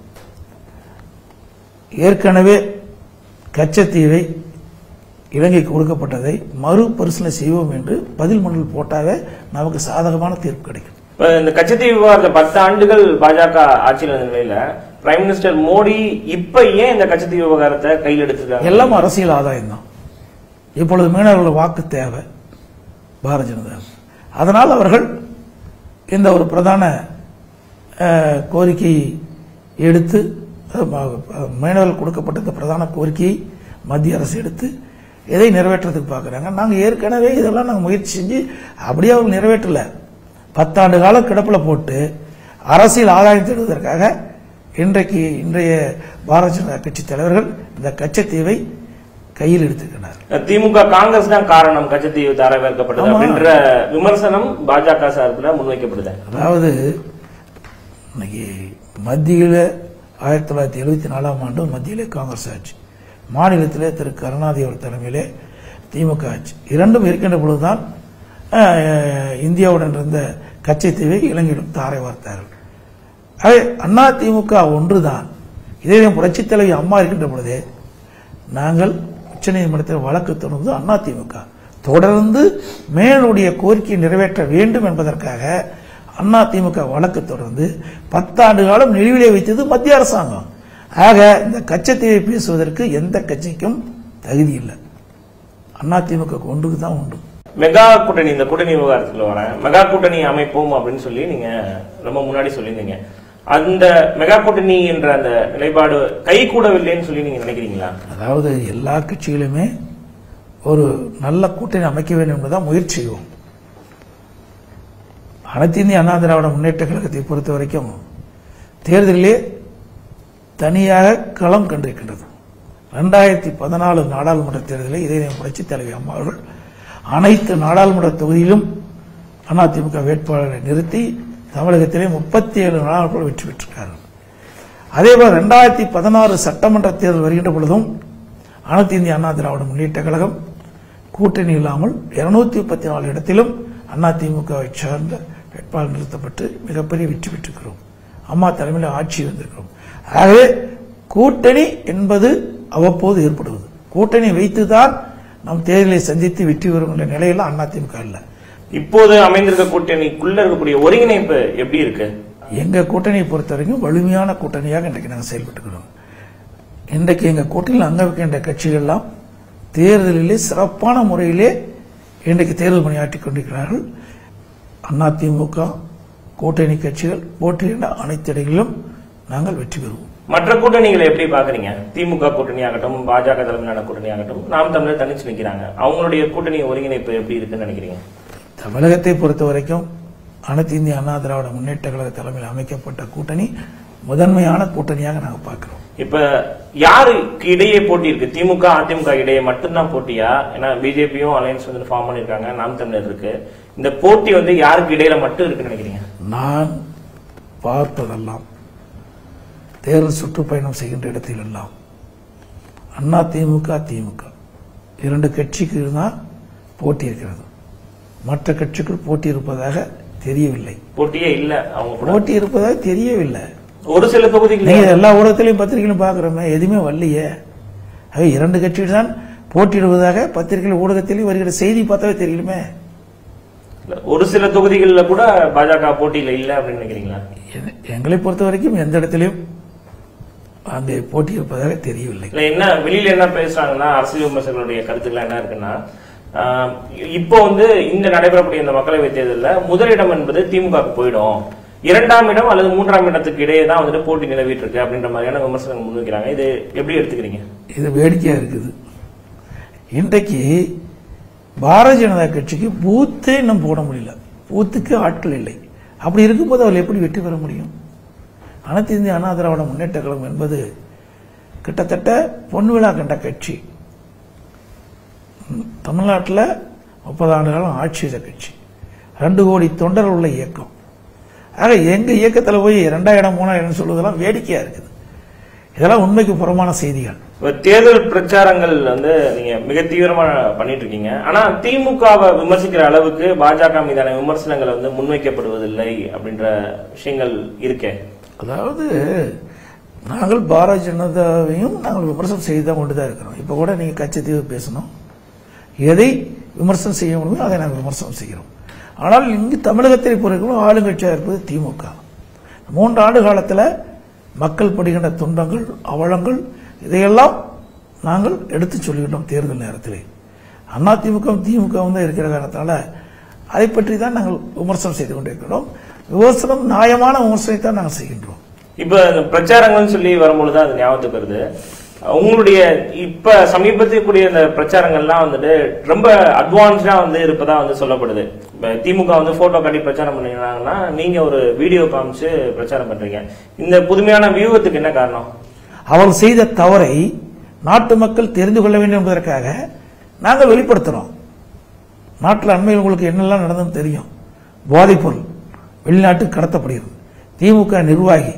ஏற்கனவே கச்சத்தீவை இலங்கைக்கு கொடுக்கப்பட்டதை மறுபரிசீலனை செய்வோம் என்று பதில் மனுவில் போட்டாவே நமக்கு சாதகமான தீர்ப்பு கிடைக்கும். இந்த கச்சத்தீவு விவகாரத்தை பத்து ஆண்டுகள் பாஜக ஆட்சியில் இருந்த நிலையில பிரைம் மினிஸ்டர் மோடி இப்ப ஏன் இந்த கச்சத்தீவு விவகாரத்தை கையில் எடுத்துருக்காங்க? எல்லாம் அரசியல் ஆதாயம் தான். இப்பொழுது மீனவர்கள் வாக்கு தேவை பாரதிய ஜனதா. அதனால் அவர்கள் இந்த ஒரு பிரதான கோரிக்கையை எடுத்து மீனவர்கள் கொடுக்கப்பட்ட இந்த பிரதான கோரிக்கையை மத்திய அரசு எடுத்து எதை நிறைவேற்றத்துக்கு பார்க்குறாங்க. நாங்கள் ஏற்கனவே இதெல்லாம் நாங்கள் முயற்சி செஞ்சு அப்படியே அவங்க நிறைவேற்றல. பத்தாண்டு காலம் கிடப்பில் போட்டு அரசியல் ஆதாயம் தேடுவதற்காக இன்றைக்கு இன்றைய பாரதிய ஜனதா கட்சி தலைவர்கள் இந்த கச்சத்தீவை கையில் எடுத்துக்கிறார். திமுக காங்கிரஸ் தான் காரணம் கச்சத்தீவு தாரவேற்கப்பட்டது அப்படின்ற விமர்சனம் பாஜக சார்பில் முன்வைக்கப்படுது. அதாவது இன்னைக்கு மத்தியில் ஆயிரத்தி தொள்ளாயிரத்தி எழுபத்தி நாலாம் ஆண்டு மத்தியிலே காங்கிரஸ் ஆட்சி, மாநிலத்திலே திரு கருணாநிதி அவர் தலைமையிலே திமுக ஆட்சி. இரண்டும் இருக்கின்ற பொழுதுதான் இந்தியாவுடன் இருந்த கச்சத்தீவை இலங்கையிடம் தாரை வார்த்தார்கள். ஆகவே அண்ணா திமுக ஒன்றுதான். இதே புரட்சித் தலைவி அம்மா இருக்கின்ற பொழுதே நாங்கள் உச்சநீதிமன்றத்தில் வழக்கு தொடர்ந்து அண்ணா திமுக தொடர்ந்து மேலுடைய கோரிக்கையை நிறைவேற்ற வேண்டும் என்பதற்காக அண்ணா திமுக வழக்கு தொடர்ந்து பத்தாண்டு காலம் நிலுவிலே வைத்தது மத்திய அரசாங்கம். ஆக இந்த கச்சத்தீவை பேசுவதற்கு எந்த கட்சிக்கும் தகுதி இல்லை. அண்ணா திமுக ஒன்றுக்கு தான் உண்டு. மெகா கூட்டணி, இந்த கூட்டணி விவகாரத்தில் வர மெகா கூட்டணி அமைப்போம் அப்படின்னு சொல்லி நீங்க ரொம்ப முன்னாடி சொல்லியிருந்தீங்க. அந்த மெகா கூட்டணி என்ற அந்த நிலைப்பாடு கை கூடவில்லைன்னு சொல்லி நீங்க நினைக்கிறீங்களா? அதாவது எல்லா கட்சிகளுமே ஒரு நல்ல கூட்டணி அமைக்க வேண்டும் என்பதுதான் முயற்சி செய்வோம். அனைத்து இந்திய அண்ணா திராவிட முன்னேற்ற கழகத்தை பொறுத்த வரைக்கும் தேர்தலிலே தனியாக களம் கண்டிருக்கின்றது. இரண்டாயிரத்தி பதினாலு நாடாளுமன்ற தேர்தலில் இதே புரட்சித் தலைவி அம்மா அவர்கள் அனைத்து நாடாளுமன்ற தொகுதியிலும் அதிமுக வேட்பாளரை நிறுத்தி தமிழகத்திலே முப்பத்தி ஏழு நாடாளுமன்ற வெற்றி பெற்றிருக்கிறார்கள். அதேபோல் இரண்டாயிரத்தி பதினாறு சட்டமன்ற தேர்தல் வருகின்ற பொழுதும் அனைத்து இந்திய அண்ணா திராவிட முன்னேற்ற கழகம் கூட்டணி இல்லாமல் இருநூத்தி முப்பத்தி நாலு இடத்திலும் அதிமுகவை சார்ந்த வேட்பாளர் நிறுத்தப்பட்டு மிகப்பெரிய வெற்றி பெற்றிருக்கிறோம். அம்மா தலைமையில் ஆட்சி வந்திருக்கிறோம். ஆகவே கூட்டணி என்பது அவ்வப்போது ஏற்படுவது. கூட்டணி வைத்துதான் நாம் தேர்தலை சந்தித்து வெற்றி பெறும் என்ற நிலையில் அதிமுக இல்லை. இப்போது அமைந்திருக்க கூட்டணிக்குள்ள இருக்கக்கூடிய ஒருங்கிணைப்பு எப்படி இருக்கு? எங்க கூட்டணியை பொறுத்த வரைக்கும் வலிமையான கூட்டணியாக இன்றைக்கு நாங்கள் செயல்பட்டுக்கிறோம். இன்றைக்கு எங்க கூட்டணியில் அங்க வைக்கின்ற கட்சிகள் எல்லாம் தேர்தலிலே சிறப்பான முறையிலே இன்றைக்கு தேர்தல் பணியாற்றிக் கொண்டிருக்கிறார்கள். அதிமுக கூட்டணி கட்சிகள் போட்டியிட அனைத்து இடங்களிலும் நாங்கள் வெற்றி பெறுவோம். மற்ற கூட்டணிகளை எப்படி பாக்குறீங்க? திமுக கூட்டணி ஆகட்டும், பாஜக தலைமையிலான கூட்டணி ஆகட்டும், நாம் தமிழர் தனிச்சு நிற்கிறாங்க. அவங்களுடைய கூட்டணி ஒருங்கிணைப்பு எப்படி இருக்குன்னு நினைக்கிறீங்க? தமிழகத்தை பொறுத்த வரைக்கும் அனைத்து இந்திய அண்ணா திராவிட முன்னேற்ற கழக தலைமையில் அமைக்கப்பட்ட கூட்டணி முதன்மையான கூட்டணியாக நாங்கள் பார்க்கிறோம். இப்ப யாருக்கு இடையே போட்டி இருக்கு? திமுக அதிமுக இடையே மட்டும்தான் போட்டியா? ஏன்னா பிஜேபியும் அலையன்ஸ் வந்து ஃபார்ம் பண்ணிருக்காங்க, நாம் தமிழர் இருக்கு. இந்த போட்டி வந்து யாருக்கு இடையில மட்டும் இருக்குன்னு நினைக்கிறீங்க? நான் பார்ப்பதெல்லாம் தேர்தல் சுற்றுப்பயணம் செய்கின்ற இடத்தில் எல்லாம் அண்ணா திமுக திமுக இரண்டு கட்சிக்கு தான் போட்டி இருக்கிறது. மற்ற கட்சிக்குள் போட்டி இருப்பதாக தெரியவில்லை. போட்டியே இல்ல. அவங்க போட்டி இருப்பதாக தெரியவில்லை. ஒரு சில தொகுதிகள் எல்லா ஊடகத்திலையும் பத்திரிகையிலும் பாக்குறோமே, எதுவுமே வரலையே. இரண்டு கட்சிகள் தான் போட்டியிடுவதாக பத்திரிகை ஊடகத்திலையும் வருகிற செய்தி பார்த்தாவே தெரியலுமே. ஒரு சில தொகுதிகளில் கூட பாஜக போட்டியில இல்ல அப்படின்னு நினைக்கிறீங்களா? எங்களை பொறுத்த வரைக்கும் எந்த இடத்திலையும் அந்த போட்டி இருப்பதாக தெரியவில்லை. என்ன வெளியில என்ன பேசுறாங்கன்னா, அரசியல் விமர்சகர்களுடைய கருத்துக்கள் என்ன இருக்குன்னா, இப்போ வந்து இந்த நடைபெறக்கூடிய இந்த மக்களவை தேர்தலில் முதலிடம் என்பது திமுக போயிடும், இரண்டாம் இடம் அல்லது மூன்றாம் இடத்துக்கு இடையே தான் வந்துட்டு போட்டி நிலவிட்டு இருக்கு அப்படின்ற மாதிரியான விமர்சனங்கள் முன்வைக்கிறாங்க. இது எப்படி எடுத்துக்கிறீங்க? இது வேடிக்கையா இருக்குது. இன்றைக்கு பாரதிய ஜனதா கட்சிக்கு பூத்தே இன்னும் போட முடியல. பூத்துக்கு ஆட்கள் இல்லை. அப்படி இருக்கும்போது அவர்கள் எப்படி வெற்றி பெற முடியும்? அனைத்து இந்திய அண்ணா திராவிட முன்னேற்ற கழகம் என்பது கிட்டத்தட்ட பொன்விழா கண்ட கட்சி. தமிழ்நாட்டில் முப்பது ஆண்டு காலம் ஆட்சி செய்த கட்சி, ரெண்டு கோடி தொண்டர் உள்ள இயக்கம். ஆக எங்க இயக்கத்தில் போய் ரெண்டாயிரம் மூணாயிரம் சொல்வதெல்லாம் வேடிக்கையா இருக்குது. இதெல்லாம் உண்மைக்கு புறமான செய்திகள். தேர்தல் பிரச்சாரங்கள் வந்து நீங்க மிக தீவிரமா பண்ணிட்டு இருக்கீங்க. ஆனா திமுகவை விமர்சிக்கிற அளவுக்கு பாஜக மீதான விமர்சனங்கள் வந்து முன்வைக்கப்படுவதில்லை அப்படின்ற விஷயங்கள் இருக்கே. அதாவது நாங்கள் பாரதிய ஜனதாவையும் நாங்கள் விமர்சனம் செய்து தான் கொண்டுதான் இருக்கிறோம். இப்ப கூட நீங்க கட்சி தீர்வு பேசணும், எதை விமர்சனம் செய்ய முடியுமோ அதை நாங்கள் விமர்சனம் செய்கிறோம். ஆனால் இங்கு தமிழகத்தில் பொறுத்தவரை ஆளுங்கட்சியாக இருப்பது திமுக. மூன்று ஆண்டு காலத்தில் மக்கள் படுகின்ற துன்பங்கள், அவலங்கள் இதையெல்லாம் நாங்கள் எடுத்து சொல்லிவிட்டோம். தேர்தல் நேரத்தில் அண்ணா திமுக திமுக தான் இருக்கிற காரணத்தால அதை பற்றி தான் நாங்கள் விமர்சனம் செய்து கொண்டிருக்கிறோம். விமர்சனம் நியாயமான விமர்சனத்தை தான் நாங்கள் செய்கின்றோம். இப்ப பிரச்சாரங்கள் சொல்லி வரும்பொழுது அது ஞாபகத்துக்கு வருது. உங்களுடைய இப்ப சமீபத்தில் கூடிய இந்த பிரச்சாரங்கள்லாம் வந்துட்டு ரொம்ப அட்வான்ஸ்டா வந்து இருப்பதா வந்து சொல்லப்படுது. திமுக வந்து போட்டோ காட்டி பிரச்சாரம் பண்ணீங்கன்னா நீங்க ஒரு வீடியோ காமிச்சு பிரச்சாரம் பண்றீங்க. இந்த புதுமையான வியூகத்துக்கு என்ன காரணம்? அவர் செய்த தவறை நாட்டு மக்கள் தெரிந்து கொள்ள வேண்டும் என்பதற்காக நாங்கள் வெளிப்படுத்துறோம். நாட்டில் அண்மையில் உங்களுக்கு என்னெல்லாம் நடந்ததுன்னு தெரியும். போதைப்பொருள் வெளிநாட்டுக்கு கடத்தப்படுகிறது. திமுக நிர்வாகி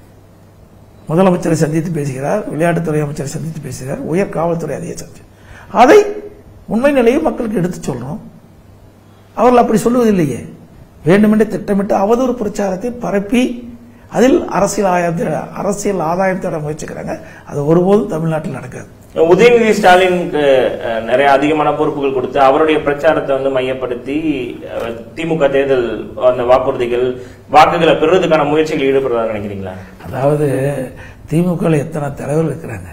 முதலமைச்சரை சந்தித்து பேசுகிறார், விளையாட்டுத்துறை அமைச்சரை சந்தித்து பேசுகிறார், உயர் காவல்துறை அதிகாரி சந்தித்து அதை உண்மை நிலையை மக்களுக்கு எடுத்து சொல்றோம். அவர்கள் அப்படி சொல்லுவதில்லையே. வேண்டுமென்றே திட்டமிட்டு அவதூறு பிரச்சாரத்தை பரப்பி அதில் அரசியல் ஆதாயத்தை அரசியல் ஆதாயம் தேட முயற்சிக்கிறாங்க. அது ஒருபோதும் தமிழ்நாட்டில் நடக்காது. உதயநிதி ஸ்டாலினுக்கு நிறைய அதிகமான பொறுப்புகள் கொடுத்து அவருடைய பிரச்சாரத்தை வந்து மையப்படுத்தி திமுக தேர்தல் அந்த வாக்குறுதிகள் வாக்குகளை பெறுவதற்கான முயற்சிகள் ஈடுபடுறதா நினைக்கிறீங்களா? அதாவது திமுக எத்தனை தலைவர்கள் இருக்கிறாங்க,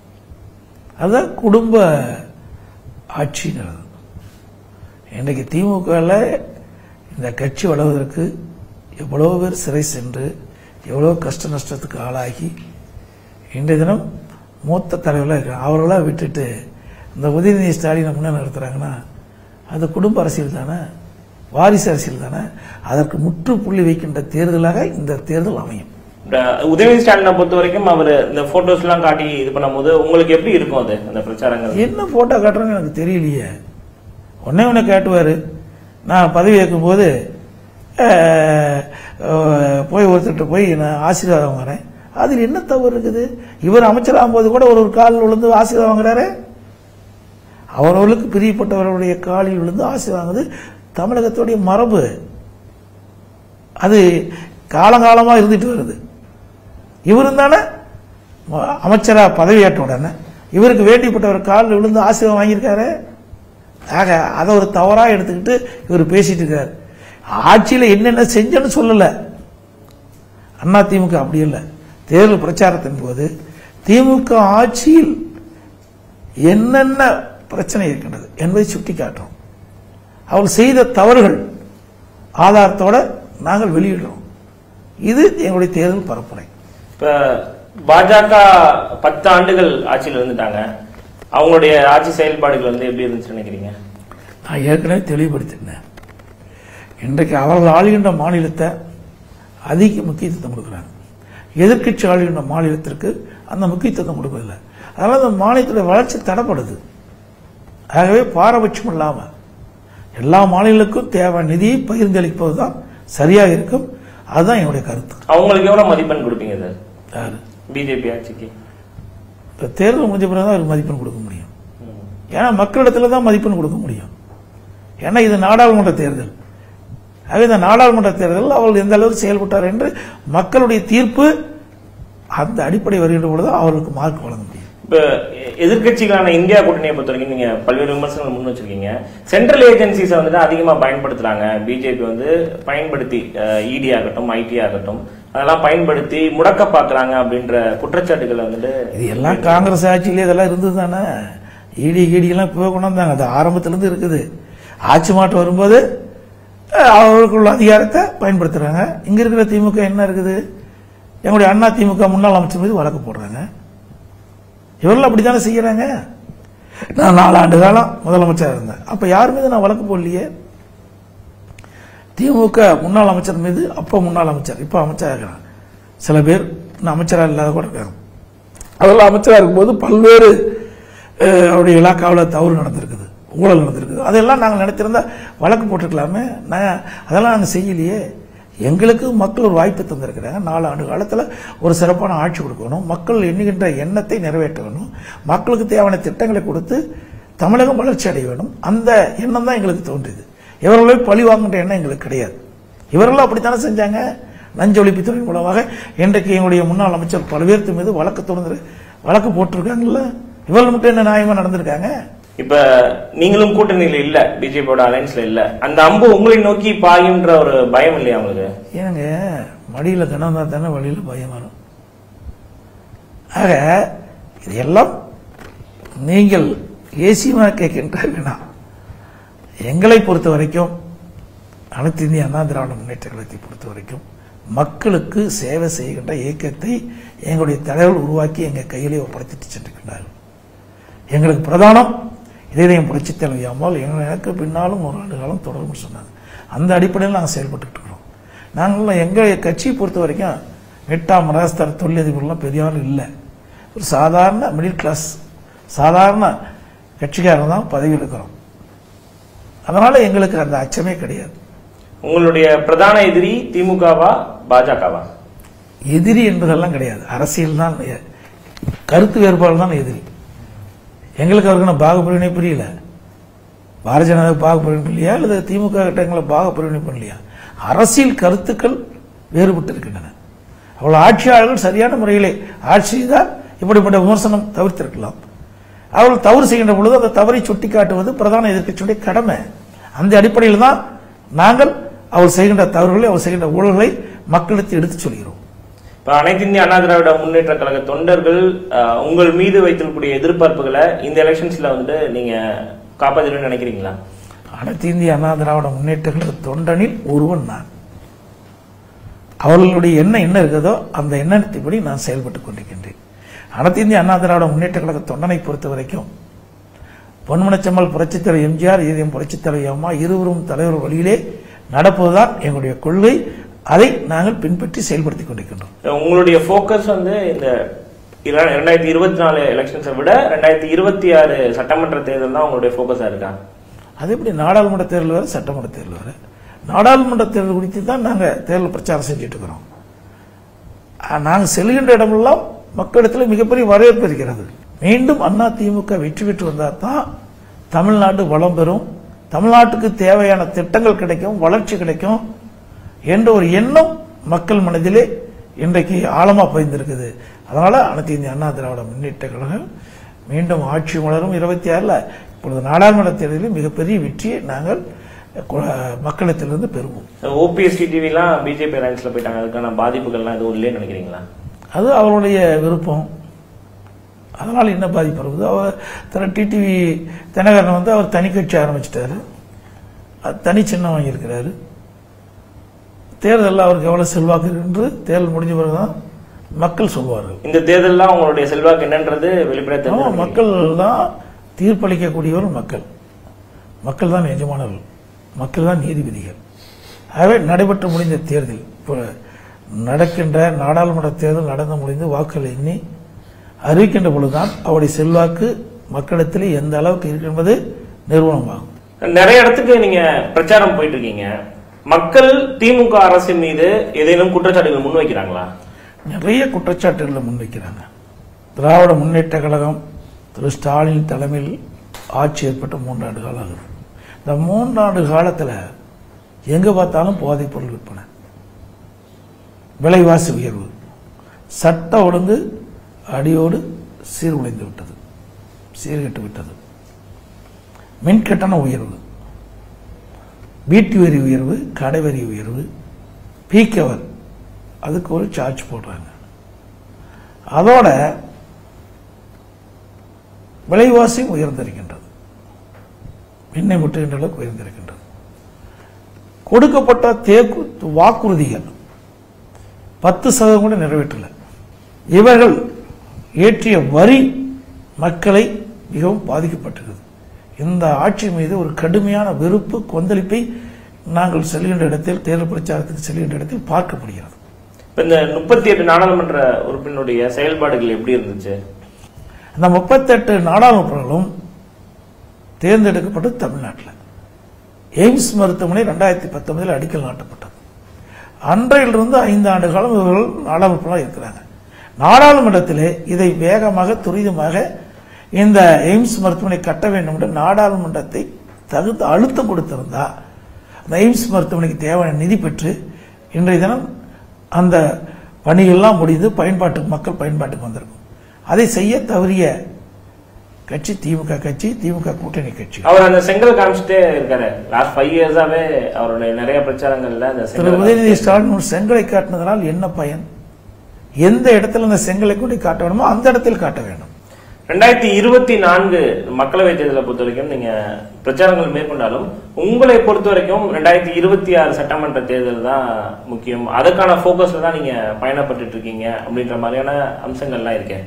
அதுதான் குடும்ப ஆட்சிங்கிறது. இன்றைக்கு திமுக இந்த கட்சி வளர்வதற்கு எவ்வளவு பேர் சிறை சென்று எவ்வளவு கஷ்ட நஷ்டத்துக்கு ஆளாகி இன்றைய தினம் மூத்த தலைவர்களாக இருக்கிறாங்க. அவர்களாக விட்டுட்டு இந்த உதயநிதி ஸ்டாலினை முன்னே நடத்துறாங்கன்னா அது குடும்ப அரசியல் தானே, வாரிசு அரசியல் தானே. அதற்கு முற்றுப்புள்ளி வைக்கின்ற தேர்தலாக இந்த தேர்தல் அமையும். உதயநிதி ஸ்டாலினை பொறுத்த வரைக்கும் அவர் இந்த போட்டோஸ் எல்லாம் காட்டி இது பண்ணும் போது உங்களுக்கு எப்படி இருக்கும்? அது அந்த பிரச்சாரங்கள் என்ன போட்டோ காட்டுறாங்க எனக்கு தெரியலையே. ஒன்னே ஒன்னு காட்டுவாரு, நான் பதவி ஏற்கும் போது போய் ஒருத்தர் போய் நான் ஆசீர்வாதம் வாங்குறேன். அதில் என்ன தவறு இருக்குது? இவர் அமைச்சர் ஆகும்போது கூட ஒரு ஒரு காலில் விழுந்து ஆசீர்வாதம் வாங்குறாரு. அவர்களுக்கு பிரியப்பட்டவர்களுடைய காலில் விழுந்து ஆசீர்வாதம் வாங்குது தமிழகத்துடைய மரபு. அது காலங்காலமாக இருந்துட்டு வருது. இவரும் தானே அமைச்சரா பதவியேற்ற உடனே இவருக்கு வேண்டிப்பட்டவர் காலில் விழுந்து ஆசீர்வாதம் வாங்கியிருக்காரு. ஆக அதை ஒரு தவறா எடுத்துக்கிட்டு இவர் பேசிட்டு இருக்காரு. ஆட்சியில் என்னென்ன செஞ்சன்னு சொல்லல. அண்ணா திமுக அப்படி இல்லை. தேர்தல் பிரச்சாரத்தின் போது திமுக ஆட்சியில் என்னென்ன பிரச்சனை இருக்கின்றது என்பதை சுட்டிக்காட்டுறோம். அவர்கள் செய்த தவறுகள் ஆதாரத்தோட நாங்கள் வெளியிடுறோம். இது எங்களுடைய தேர்தல் பரப்புரை. இப்ப பாஜக பத்து ஆண்டுகள் ஆட்சியில் இருந்துட்டாங்க. அவங்களுடைய ஆட்சி செயல்பாடுகள் வந்து எப்படி இருந்துச்சு நினைக்கிறீங்க? நான் ஏற்கனவே தெளிவுபடுத்தினேன். இன்றைக்கு அவர்கள் ஆளுகின்ற மாநிலத்தை அதிக முக்கியத்துவம் கொடுக்குறாங்க. எதிர்கட்சி ஆளுகின்ற மாநிலத்திற்கு அந்த முக்கியத்துவம் கொடுப்பதில்லை. அதனால அந்த மாநிலத்துடைய வளர்ச்சி தடைப்படுது. ஆகவே பாரபட்சம் இல்லாம எல்லா மாநிலங்களுக்கும் தேவை நிதியை பகிர்ந்தளிப்பதுதான் சரியாக இருக்கும். அதுதான் என்னுடைய கருத்து. அவங்களுக்கு எவ்வளவு மதிப்பெண் கொடுப்பீங்க சார்? யாரு? பிஜேபி ஆட்சிக்கு தேர்தல் முடிஞ்ச பிறகு தான் அவருக்கு மதிப்பெண் கொடுக்க முடியும். ஏன்னா மக்களிடத்துல தான் மதிப்பெண் கொடுக்க முடியும். ஏன்னா இது நாடாளுமன்ற தேர்தல். ஆகவே இந்த நாடாளுமன்ற தேர்தல் அவர்கள் எந்த அளவுக்கு செயல்பட்டார் என்று மக்களுடைய தீர்ப்பு அந்த அடிப்படை வருகின்ற பொழுது அவர்களுக்கு மார்க் வழங்க முடியும். இப்ப எதிர்கட்சிகளான இந்தியா கூட்டணியை பொறுத்த வரைக்கும் நீங்க பல்வேறு விமர்சனங்கள் முன் வச்சிருக்கீங்க. சென்ட்ரல் ஏஜென்சிஸை வந்துட்டு அதிகமா பயன்படுத்துறாங்க. பிஜேபி வந்து பயன்படுத்தி இடி ஆகட்டும் ஐடி ஆகட்டும் அதெல்லாம் பயன்படுத்தி முடக்க பாக்குறாங்க அப்படின்ற குற்றச்சாட்டுகள் வந்துட்டு இது எல்லாம் காங்கிரஸ் ஆட்சியிலே இதெல்லாம் இருந்தது தானே. இடி கிடி எல்லாம் இப்போ கொண்டு வந்தாங்க. அது ஆரம்பத்திலிருந்து இருக்குது. ஆட்சி மாற்றம் வரும்போது அவர்களுக்குள்ள அதிகாரத்தை பயன்படுத்துறாங்க. இங்க இருக்கிற திமுக என்ன இருக்குது? எங்களுடைய அண்ணா திமுக முன்னாள் அமைச்சர் மீது வழக்கு போடுறாங்க. இவர்கள் அப்படித்தானே செய்யறாங்க. நான் நாலு ஆண்டு காலம் முதலமைச்சர் இருந்தேன். அப்ப யார் மீது நான் வழக்கு போடலையே. திமுக முன்னாள் அமைச்சர் மீது அப்ப முன்னாள் அமைச்சர் இப்ப அமைச்சராக இருக்கிறாங்க. சில பேர் அமைச்சராக இல்லாத கூட இருக்காங்க. அதெல்லாம் அமைச்சராக இருக்கும்போது பல்வேறு அவருடைய இலாக்காவில் தவறு நடந்திருக்குது. ஊழல் நடந்திருக்குது. அதெல்லாம் நாங்கள் நினைத்திருந்தா வழக்கு போட்டிருக்கலாமே. நான் அதெல்லாம் நாங்கள் செய்யலையே. எங்களுக்கு மக்கள் ஒரு வாய்ப்பு தந்திருக்கிறாங்க. நாலு ஆண்டு காலத்தில் ஒரு சிறப்பான ஆட்சி கொடுக்கணும், மக்கள் எண்ணுகின்ற எண்ணத்தை நிறைவேற்ற வேணும், மக்களுக்கு தேவையான திட்டங்களை கொடுத்து தமிழகம் வளர்ச்சி அடைய வேணும். அந்த எண்ணம் தான் எங்களுக்கு தோன்றுது. இவர்களே பழி வாங்குகின்ற எண்ணம் எங்களுக்கு கிடையாது. இவர்களும் அப்படித்தானே செஞ்சாங்க. லஞ்ச ஒழிப்புத்துறையின் மூலமாக இன்றைக்கு எங்களுடைய முன்னாள் அமைச்சர் பல்வேறு மீது வழக்கு தொடர்ந்து வழக்கு போட்டிருக்காங்கல்ல. இவர்கள் மட்டும் என்ன நியாயமா நடந்திருக்காங்க? இப்ப நீங்களும் கூட்டணியில இல்ல, பிஜேபியோட அலைன்ஸ்ல இல்ல, அந்த அம்பு உங்களை நோக்கி பாயுன்ற ஒரு பயம் இல்லையா உங்களுக்கு? ஏங்க, மடியில கனம் தான் தானே வழியில பயம் வரும். ஆக இதெல்லாம் நீங்கள் ஏசியமா கேட்கின்றீர்களா? எங்களை பொறுத்த வரைக்கும், அனைத்து இந்திய அண்ணா திராவிட முன்னேற்ற கழகத்தை பொறுத்த வரைக்கும் மக்களுக்கு சேவை செய்கின்ற இயக்கத்தை எங்களுடைய தலைவர்கள் உருவாக்கி எங்கள் கையிலே ஒப்படைத்துட்டு சென்றிருக்கிறார்கள். எங்களுக்கு பிரதானம் இதயம் புரட்சி தலைவியாமல் எனக்கு பின்னாலும் ஒரு ஆண்டு காலம் தொடரும் சொன்னாங்க. அந்த அடிப்படையில் நாங்கள் செயல்பட்டு இருக்கிறோம். நாங்கள் எங்கள் கட்சியை பொறுத்த வரைக்கும் மெட்டா மராஸ்தர் தொழிலதிபர்லாம் பெரிய ஆள் இல்லை. ஒரு சாதாரண மிடில் கிளாஸ் சாதாரண கட்சிக்காரர் தான் பதவி இருக்கிறோம். அதனால எங்களுக்கு அந்த அச்சமே கிடையாது. உங்களுடைய பிரதான எதிரி திமுகவா பாஜகவா? எதிரி என்பதெல்லாம் கிடையாது. அரசியல் தான், கருத்து வேறுபாடு தான் எதிரி. எங்களுக்கு அவருக்கு பாகப்பிரிவினை புரியல. பாரதிய ஜனதா பாகப்பிரிவினை இல்லையா, அல்லது திமுக கிட்ட எங்களை பாகப்பிரிவினை பண்ணலையா? அரசியல் கருத்துக்கள் வேறுபட்டு இருக்கின்றன. அவ்வளவு ஆட்சியாளர்கள் சரியான முறையிலே ஆட்சி தான் இப்படிப்பட்ட விமர்சனம் தவிர்த்திருக்கலாம். அவர்கள் தவறு செய்கின்ற பொழுது அந்த தவறை சுட்டி காட்டுவது பிரதான எதிர்க்கட்சியுடைய கடமை. அந்த அடிப்படையில் தான் நாங்கள் அவர் செய்கின்ற தவறுகளை, அவர் செய்கின்ற ஊழல்களை மக்களுக்கு எடுத்துச் சொல்கிறோம். இப்ப அனைத்து இந்திய அண்ணா திராவிட முன்னேற்ற கழக தொண்டர்கள் உங்கள் மீது வைத்திருக்கக்கூடிய எதிர்பார்ப்புகளை இந்த எலெக்ஷன்ஸ்ல வந்து நீங்க காப்பாற்றணும்னு நினைக்கிறீங்களா? அனைத்து இந்திய அண்ணா திராவிட முன்னேற்ற கழக தொண்டனில் ஒருவன் நான். அவர்களுடைய எண்ணம் என்ன இருக்கிறதோ அந்த எண்ணத்தின்படி நான் செயல்பட்டுக் கொண்டிருக்கின்றேன். அனைத்து இந்திய அண்ணா திராவிட முன்னேற்ற கழக தொண்டனை பொறுத்த வரைக்கும் பொன்மனச்செம்மல் புரட்சித் தலைவர் எம்ஜிஆர், இதயம் புரட்சித் தலைவர் அம்மா இருவரும் தலைவர் வழியிலே நடப்பதுதான் எங்களுடைய கொள்கை. அதை நாங்கள் பின்பற்றி செயல்படுத்திக் கொண்டிருக்கின்றோம். உங்களுடைய போக்கஸ் வந்து இந்த இரண்டாயிரத்தி இருபத்தி நாலு எலெக்ஷன்ஸை விட ரெண்டாயிரத்தி இருபத்தி ஆறு சட்டமன்ற தேர்தல் தான் உங்களுடைய போக்கஸா இருக்கா? அது எப்படி? நாடாளுமன்ற தேர்தல் வேறு, சட்டமன்ற தேர்தல் வேறு. நாடாளுமன்ற தேர்தல் குறித்து தான் நாங்கள் தேர்தல் பிரச்சாரம் செஞ்சுட்டு இருக்கிறோம். நாங்கள் செல்கின்ற இடமெல்லாம் மக்களிடத்தில் மிகப்பெரிய வரவேற்பு இருக்கிறது. மீண்டும் அண்ணா திமுக வெற்றி பெற்று வந்தால் தான் தமிழ்நாடு வளம் பெறும், தமிழ்நாட்டுக்கு தேவையான திட்டங்கள் கிடைக்கும், வளர்ச்சி கிடைக்கும் என்ற ஒரு எண்ணம் மக்கள் மனதிலே இன்றைக்கு ஆழமா பதிந்திருக்குது. அதனால அனைத்து இந்திய அண்ணா திராவிட முன்னேற்ற கழகம் மீண்டும் ஆட்சி மலரும். இருபத்தி ஆறுல இப்பொழுது நாடாளுமன்ற தேர்தலில் மிகப்பெரிய வெற்றியை நாங்கள் மக்களிடத்திலிருந்து பெறுவோம். ஓபிஎஸ் டிடிவிலாம் பிஜேபி அலைன்ஸ்ல போயிட்டாங்க, அதுக்கான பாதிப்புகள்லாம் எதுவும் இல்லைன்னு நினைக்கிறீங்களா? அது அவருடைய விருப்பம். அதனால் என்ன பாதிப்பு வருது? அவர் தன டிடிவி தினகரன் வந்து அவர் தனி கட்சி ஆரம்பிச்சிட்டாரு, தனி சின்னம் வாங்கியிருக்கிறாரு. தேர்தலில் அவருக்கு எவ்வளவு செல்வாக்கு என்று தேர்தல் முடிஞ்ச பிறகுதான் மக்கள் சொல்வார்கள். இந்த தேர்தலில் அவங்களுடைய செல்வாக்கு என்னன்றது வெளிப்படையாக மக்கள் தான் தீர்ப்பளிக்கக்கூடியவர். மக்கள் மக்கள் தான் எஜமானர்கள், மக்கள் தான் நீதிபதிகள். ஆகவே நடைபெற்று முடிந்த தேர்தல், இப்போ நடக்கின்ற நாடாளுமன்ற தேர்தல் நடந்து முடிந்து வாக்குகள் எண்ணி அறிவிக்கின்ற பொழுதுதான் அவருடைய செல்வாக்கு மக்களிடத்தில் எந்த அளவுக்கு இருக்கு என்பது நிறுவனமாகும். நிறைய இடத்துக்கு நீங்க பிரச்சாரம் போயிட்டு இருக்கீங்க. மக்கள் திமுக அரசின் மீது ஏதேனும் குற்றச்சாட்டுகள் முன்வைக்கிறாங்களா? நிறைய குற்றச்சாட்டுகளை முன்வைக்கிறாங்க. திராவிட முன்னேற்ற கழகம் திரு ஸ்டாலின் தலைமையில் ஆட்சி ஏற்பட்ட மூன்றாண்டு காலம் ஆகுது. இந்த மூன்றாண்டு காலத்தில் எங்க பார்த்தாலும் போதைப் பொருள் விற்பனை, விலைவாசி உயர்வு, சட்ட ஒழுங்கு அடியோடு சீர்குலைந்து விட்டது, சீர்கெட்டு விட்டது. மின்கட்டண உயர்வு, வீட்டு வரி உயர்வு, கடை வரி உயர்வு, பீக்கவர் அதுக்கு ஒரு சார்ஜ் போடுறாங்க. அதோட விலைவாசி உயர்ந்திருக்கின்றது, எண்ணெய் முட்டுகின்ற அளவுக்கு உயர்ந்திருக்கின்றது. கொடுக்கப்பட்ட தேக்கு வாக்குறுதிகள் பத்து சதவீதம் கூட நிறைவேற்றல. இவர்கள் ஏற்றிய வரி மக்களை மிகவும் பாதிக்கப்பட்டிருக்கிறது. இந்த ஆட்சி மீது ஒரு கடுமையான வெறுப்பு, கொந்தளிப்பை நாங்கள் செல்கின்ற இடத்தில், தேர்தல் பிரச்சாரத்துக்கு செல்கின்ற இடத்தில் பார்க்கப்படுகிறது. இந்த முப்பத்தி எட்டு நாடாளுமன்ற உறுப்பினருடைய செயல்பாடுகள் எப்படி இருந்துச்சு? அந்த முப்பத்தி எட்டு நாடாளுமன்றங்களும் தேர்ந்தெடுக்கப்பட்டது தமிழ்நாட்டில். எய்ம்ஸ் மருத்துவமனை ரெண்டாயிரத்தி பத்தொன்பதில் அடிக்கல் நாட்டப்பட்டது. அன்றையிலிருந்து ஐந்து ஆண்டு காலம் இவர்கள் நாடாளுமன்றமாக இருக்கிறாங்க. நாடாளுமன்றத்திலே இதை வேகமாக துரிதமாக இந்த எய்ம்ஸ் மருத்துவமனை கட்ட வேண்டும் என்று நாடாளுமன்றத்தை தகுந்த அழுத்தம் கொடுத்திருந்தா அந்த எய்ம்ஸ் மருத்துவமனைக்கு தேவையான நிதி பெற்று இன்றைய தினம் அந்த பணியெல்லாம் முடிந்து பயன்பாட்டுக்கு மக்கள் பயன்பாட்டுக்கு வந்திருக்கும். அதை செய்ய தவறிய கட்சி திமுக கட்சி, திமுக கூட்டணி கட்சி. அவர் அந்த செங்கல் காமிச்சிட்டே இருக்காரு. லாஸ்ட் ஃபைவ் இயர்ஸாவே அவருடைய நிறைய பிரச்சாரங்கள்ல திரு உதயநிதி ஸ்டாலின் ஒரு செங்கலை காட்டினதனால் என்ன பயன்? எந்த இடத்துல அந்த செங்கலை கூட்டி காட்ட வேணுமோ அந்த இடத்தில் காட்ட வேண்டும். ரெண்டாயிரத்தி இருபத்தி நான்கு மக்களவை தேர்தலை பொறுத்த வரைக்கும் நீங்க பிரச்சாரங்கள் மேற்கொண்டாலும் உங்களை பொறுத்த வரைக்கும் ரெண்டாயிரத்தி இருபத்தி ஆறு சட்டமன்ற தேர்தல் தான் முக்கியம், அதுக்கான போக்கஸ்ல தான் நீங்க பயணப்பட்டு இருக்கீங்க அப்படின்ற மாதிரியான அம்சங்கள்லாம் இருக்கேன்.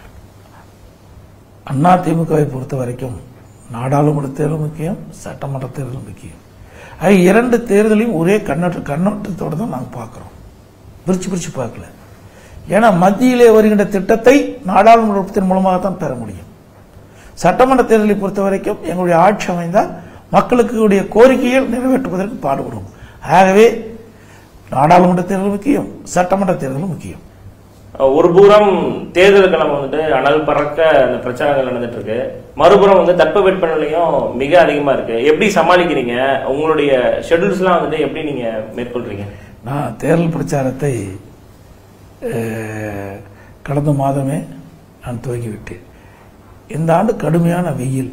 அண்ணா திமுகவை பொறுத்த வரைக்கும் நாடாளுமன்ற தேர்தல் முக்கியம், சட்டமன்ற தேர்தல் முக்கியம். அது இரண்டு தேர்தலையும் ஒரே கண்ணோட்ட கண்ணோட்டத்தோடு தான் நாங்கள் பார்க்குறோம், பிரிச்சு பிரிச்சு பார்க்கல. ஏன்னா மத்தியிலே வருகின்ற திட்டத்தை நாடாளுமன்றத்தின் மூலமாக தான் பெற முடியும். சட்டமன்ற தேர்தலை பொறுத்த வரைக்கும் எங்களுடைய ஆட்சி அமைந்தால் மக்களுக்கு கோரிக்கைகள் நிறைவேற்றுவதற்கு பாடுபடும். ஆகவே நாடாளுமன்ற தேர்தல் முக்கியம், சட்டமன்ற தேர்தலும் முக்கியம். ஒரு புறம் தேர்தல் களம் வந்துட்டு அனல் பறக்க அந்த பிரச்சாரங்கள் நடந்துட்டு இருக்கு, மறுபுறம் வந்து தட்பவெப்பநிலையும் மிக அதிகமா இருக்கு. எப்படி சமாளிக்கிறீங்க? உங்களுடைய ஷெட்யூல்ஸ் எல்லாம் வந்துட்டு எப்படி நீங்க மேற்கொள்றீங்க? நான் தேர்தல் பிரச்சாரத்தை கடந்த மாதமே நான் துவங்கிவிட்டேன். இந்த ஆண்டு கடுமையான வெயில்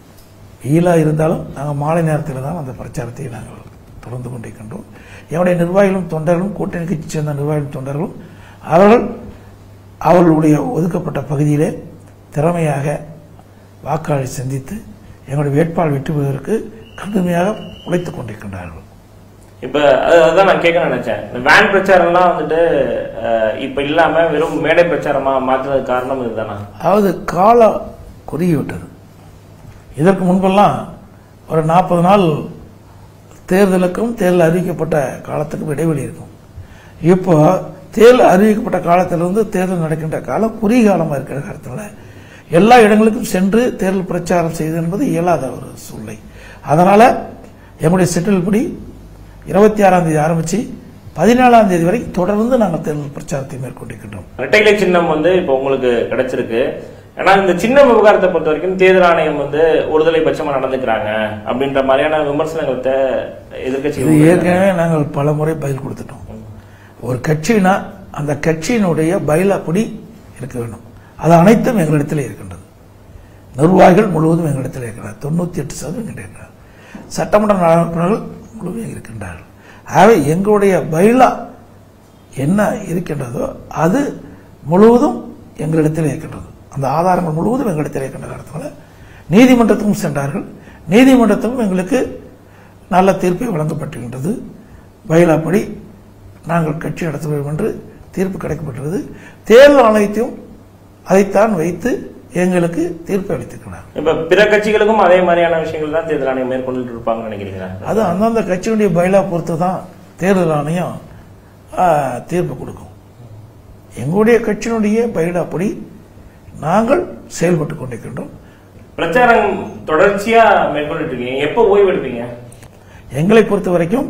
வெயிலாக இருந்தாலும் நாங்கள் மாலை நேரத்தில் தான் அந்த பிரச்சாரத்தை நாங்கள் தொடர்ந்து கொண்டிருக்கின்றோம். என்னுடைய நிர்வாகிகளும் தொண்டர்களும் கூட்டணி கட்சி சேர்ந்த நிர்வாகிகளும் தொண்டர்களும் அவர்கள் அவர்களுடைய ஒதுக்கப்பட்ட பகுதியிலே திறமையாக வாக்காளரை சந்தித்து எங்களுடைய வேட்பாளர் வெற்றி பெறுவதற்கு கடுமையாக உழைத்துக் கொண்டிருக்கின்றார்கள். இப்ப அதான் நான் கேட்க நினைச்சேன், வேன் பிரச்சாரம்லாம் வந்துட்டு இப்ப இல்லாம வெறும் மேடை பிரச்சாரமா மாற்றுறது காரணம் இதுதானா? அதாவது கால குறுகிவிட்டது. இதற்கு முன்பெல்லாம் ஒரு நாற்பது நாள் தேர்தலுக்கும் தேர்தல் அறிவிக்கப்பட்ட காலத்துக்கும் இடைவெளி இருக்கும். இப்போ தேர்தல் அறிவிக்கப்பட்ட காலத்திலிருந்து தேர்தல் நடக்கின்ற காலம் குறுகிய காலமாக இருக்கிற காலத்தில் எல்லா இடங்களுக்கும் சென்று தேர்தல் பிரச்சாரம் செய்வது என்பது இயலாத ஒரு சூழ்நிலை. அதனால எங்களுடைய செட்டில் படி இருபத்தி ஆறாம் தேதி ஆரம்பிச்சு பதினாலாம் தேதி வரை தொடர்ந்து நாங்கள் தேர்தல் பிரச்சாரத்தை மேற்கொண்டிருக்கின்றோம். இரட்டை சின்னம் வந்து இப்போ உங்களுக்கு கிடைச்சிருக்கு. ஆனா இந்த சின்ன விவகாரத்தை பொறுத்த வரைக்கும் தேர்தல் ஆணையம் வந்து ஒருதலை பட்சமா நடந்துக்கிறாங்க அப்படின்ற மாதிரியான விமர்சனங்களை எதிர்கட்சி ஏற்கனவே நாங்கள் பல முறை பதில் கொடுத்துட்டோம். ஒரு கட்சினா அந்த கட்சியினுடைய பைலாப்படி இருக்க வேண்டும். அது அனைத்தும் எங்களிடத்தில் இருக்கின்றது. நிர்வாகிகள் முழுவதும் எங்களிடத்தில் இருக்கிறார். தொண்ணூத்தி எட்டு சதவீதம் இருக்கிறார். சட்டமன்ற உறுப்பினர்கள் முழுவதும் இருக்கின்றார்கள். ஆகவே எங்களுடைய பைலா என்ன இருக்கின்றதோ அது முழுவதும் எங்களிடத்தில் இருக்கின்றது. அந்த ஆதாரங்கள் முழுவதும் எங்களிடத்தில் இருக்கின்ற காரணத்தினால நீதிமன்றத்துக்கும் சென்றார்கள். நீதிமன்றத்துக்கும் எங்களுக்கு நல்ல தீர்ப்பை வழங்கப்பட்டிருக்கின்றது. பைலாப்படி நாங்கள் கட்சி நடத்த வேண்டும் என்று தீர்ப்பு கிடைக்கப்பட்டது. தேர்தல் ஆணையத்தையும் அதைத்தான் வைத்து எங்களுக்கு தீர்ப்பு அளித்திருக்கிறார். இப்ப பிற கட்சிகளுக்கும் அதே மாதிரியான விஷயங்கள் தான் தேர்தல் ஆணையம் மேற்கொண்டு இருப்பாங்க நினைக்கிறீங்களா? அது அந்தந்த கட்சியினுடைய பைலா பொறுத்து தான் தேர்தல் ஆணையம் தீர்ப்பு கொடுக்கும். எங்களுடைய கட்சியினுடைய பைலாப்படி நாங்கள் செயல்பட்டுக் கொண்டிருக்கின்றோம். பிரச்சாரம் தொடர்ச்சியா மேற்கொண்டு இருக்கீங்க, எப்போ ஓய்வு எடுப்பீங்க? எங்களை பொறுத்த வரைக்கும்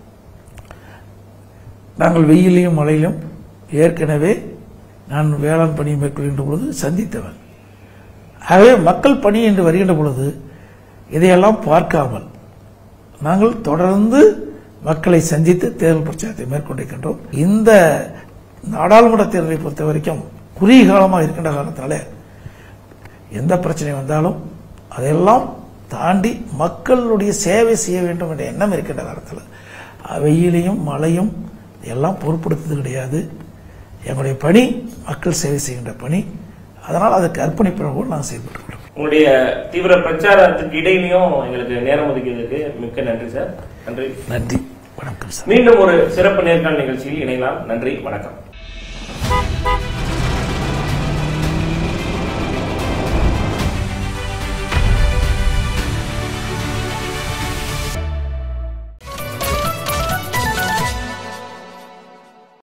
நாங்கள் வெயிலையும் மழையிலும் ஏற்கனவே நான் வேளாண் பணியை மேற்கொள்கின்ற பொழுது சந்தித்தவன். ஆகவே மக்கள் பணி என்று வருகின்ற பொழுது இதையெல்லாம் பார்க்காமல் நாங்கள் தொடர்ந்து மக்களை சந்தித்து தேர்தல் பிரச்சாரத்தை மேற்கொண்டிருக்கின்றோம். இந்த நாடாளுமன்ற தேர்தலை பொறுத்த வரைக்கும் குறுகிய காலமாக இருக்கின்ற காரணத்தினால எந்த பிரச்சனை வந்தாலும் அதையெல்லாம் தாண்டி மக்களுடைய சேவை செய்ய வேண்டும் என்ற எண்ணம் இருக்கின்ற காலத்தில் வெயிலையும் மழையும் எல்லாம் பொருட்படுத்துவது கிடையாது. எங்களுடைய பணி மக்கள் சேவை செய்கின்ற பணி. அதனால் அதுக்கு அர்ப்பணிப்போடு நாங்கள் செயல்பட்டு கொள்கிறோம். உங்களுடைய தீவிர பிரச்சாரத்துக்கு இடையிலையும் எங்களுக்கு நேரம் ஒதுக்கியதுக்கு மிக்க நன்றி சார். நன்றி. நன்றி, வணக்கம் சார். மீண்டும் ஒரு சிறப்பு நேர்காணல் நிகழ்ச்சியில் இணையலாம். நன்றி, வணக்கம்.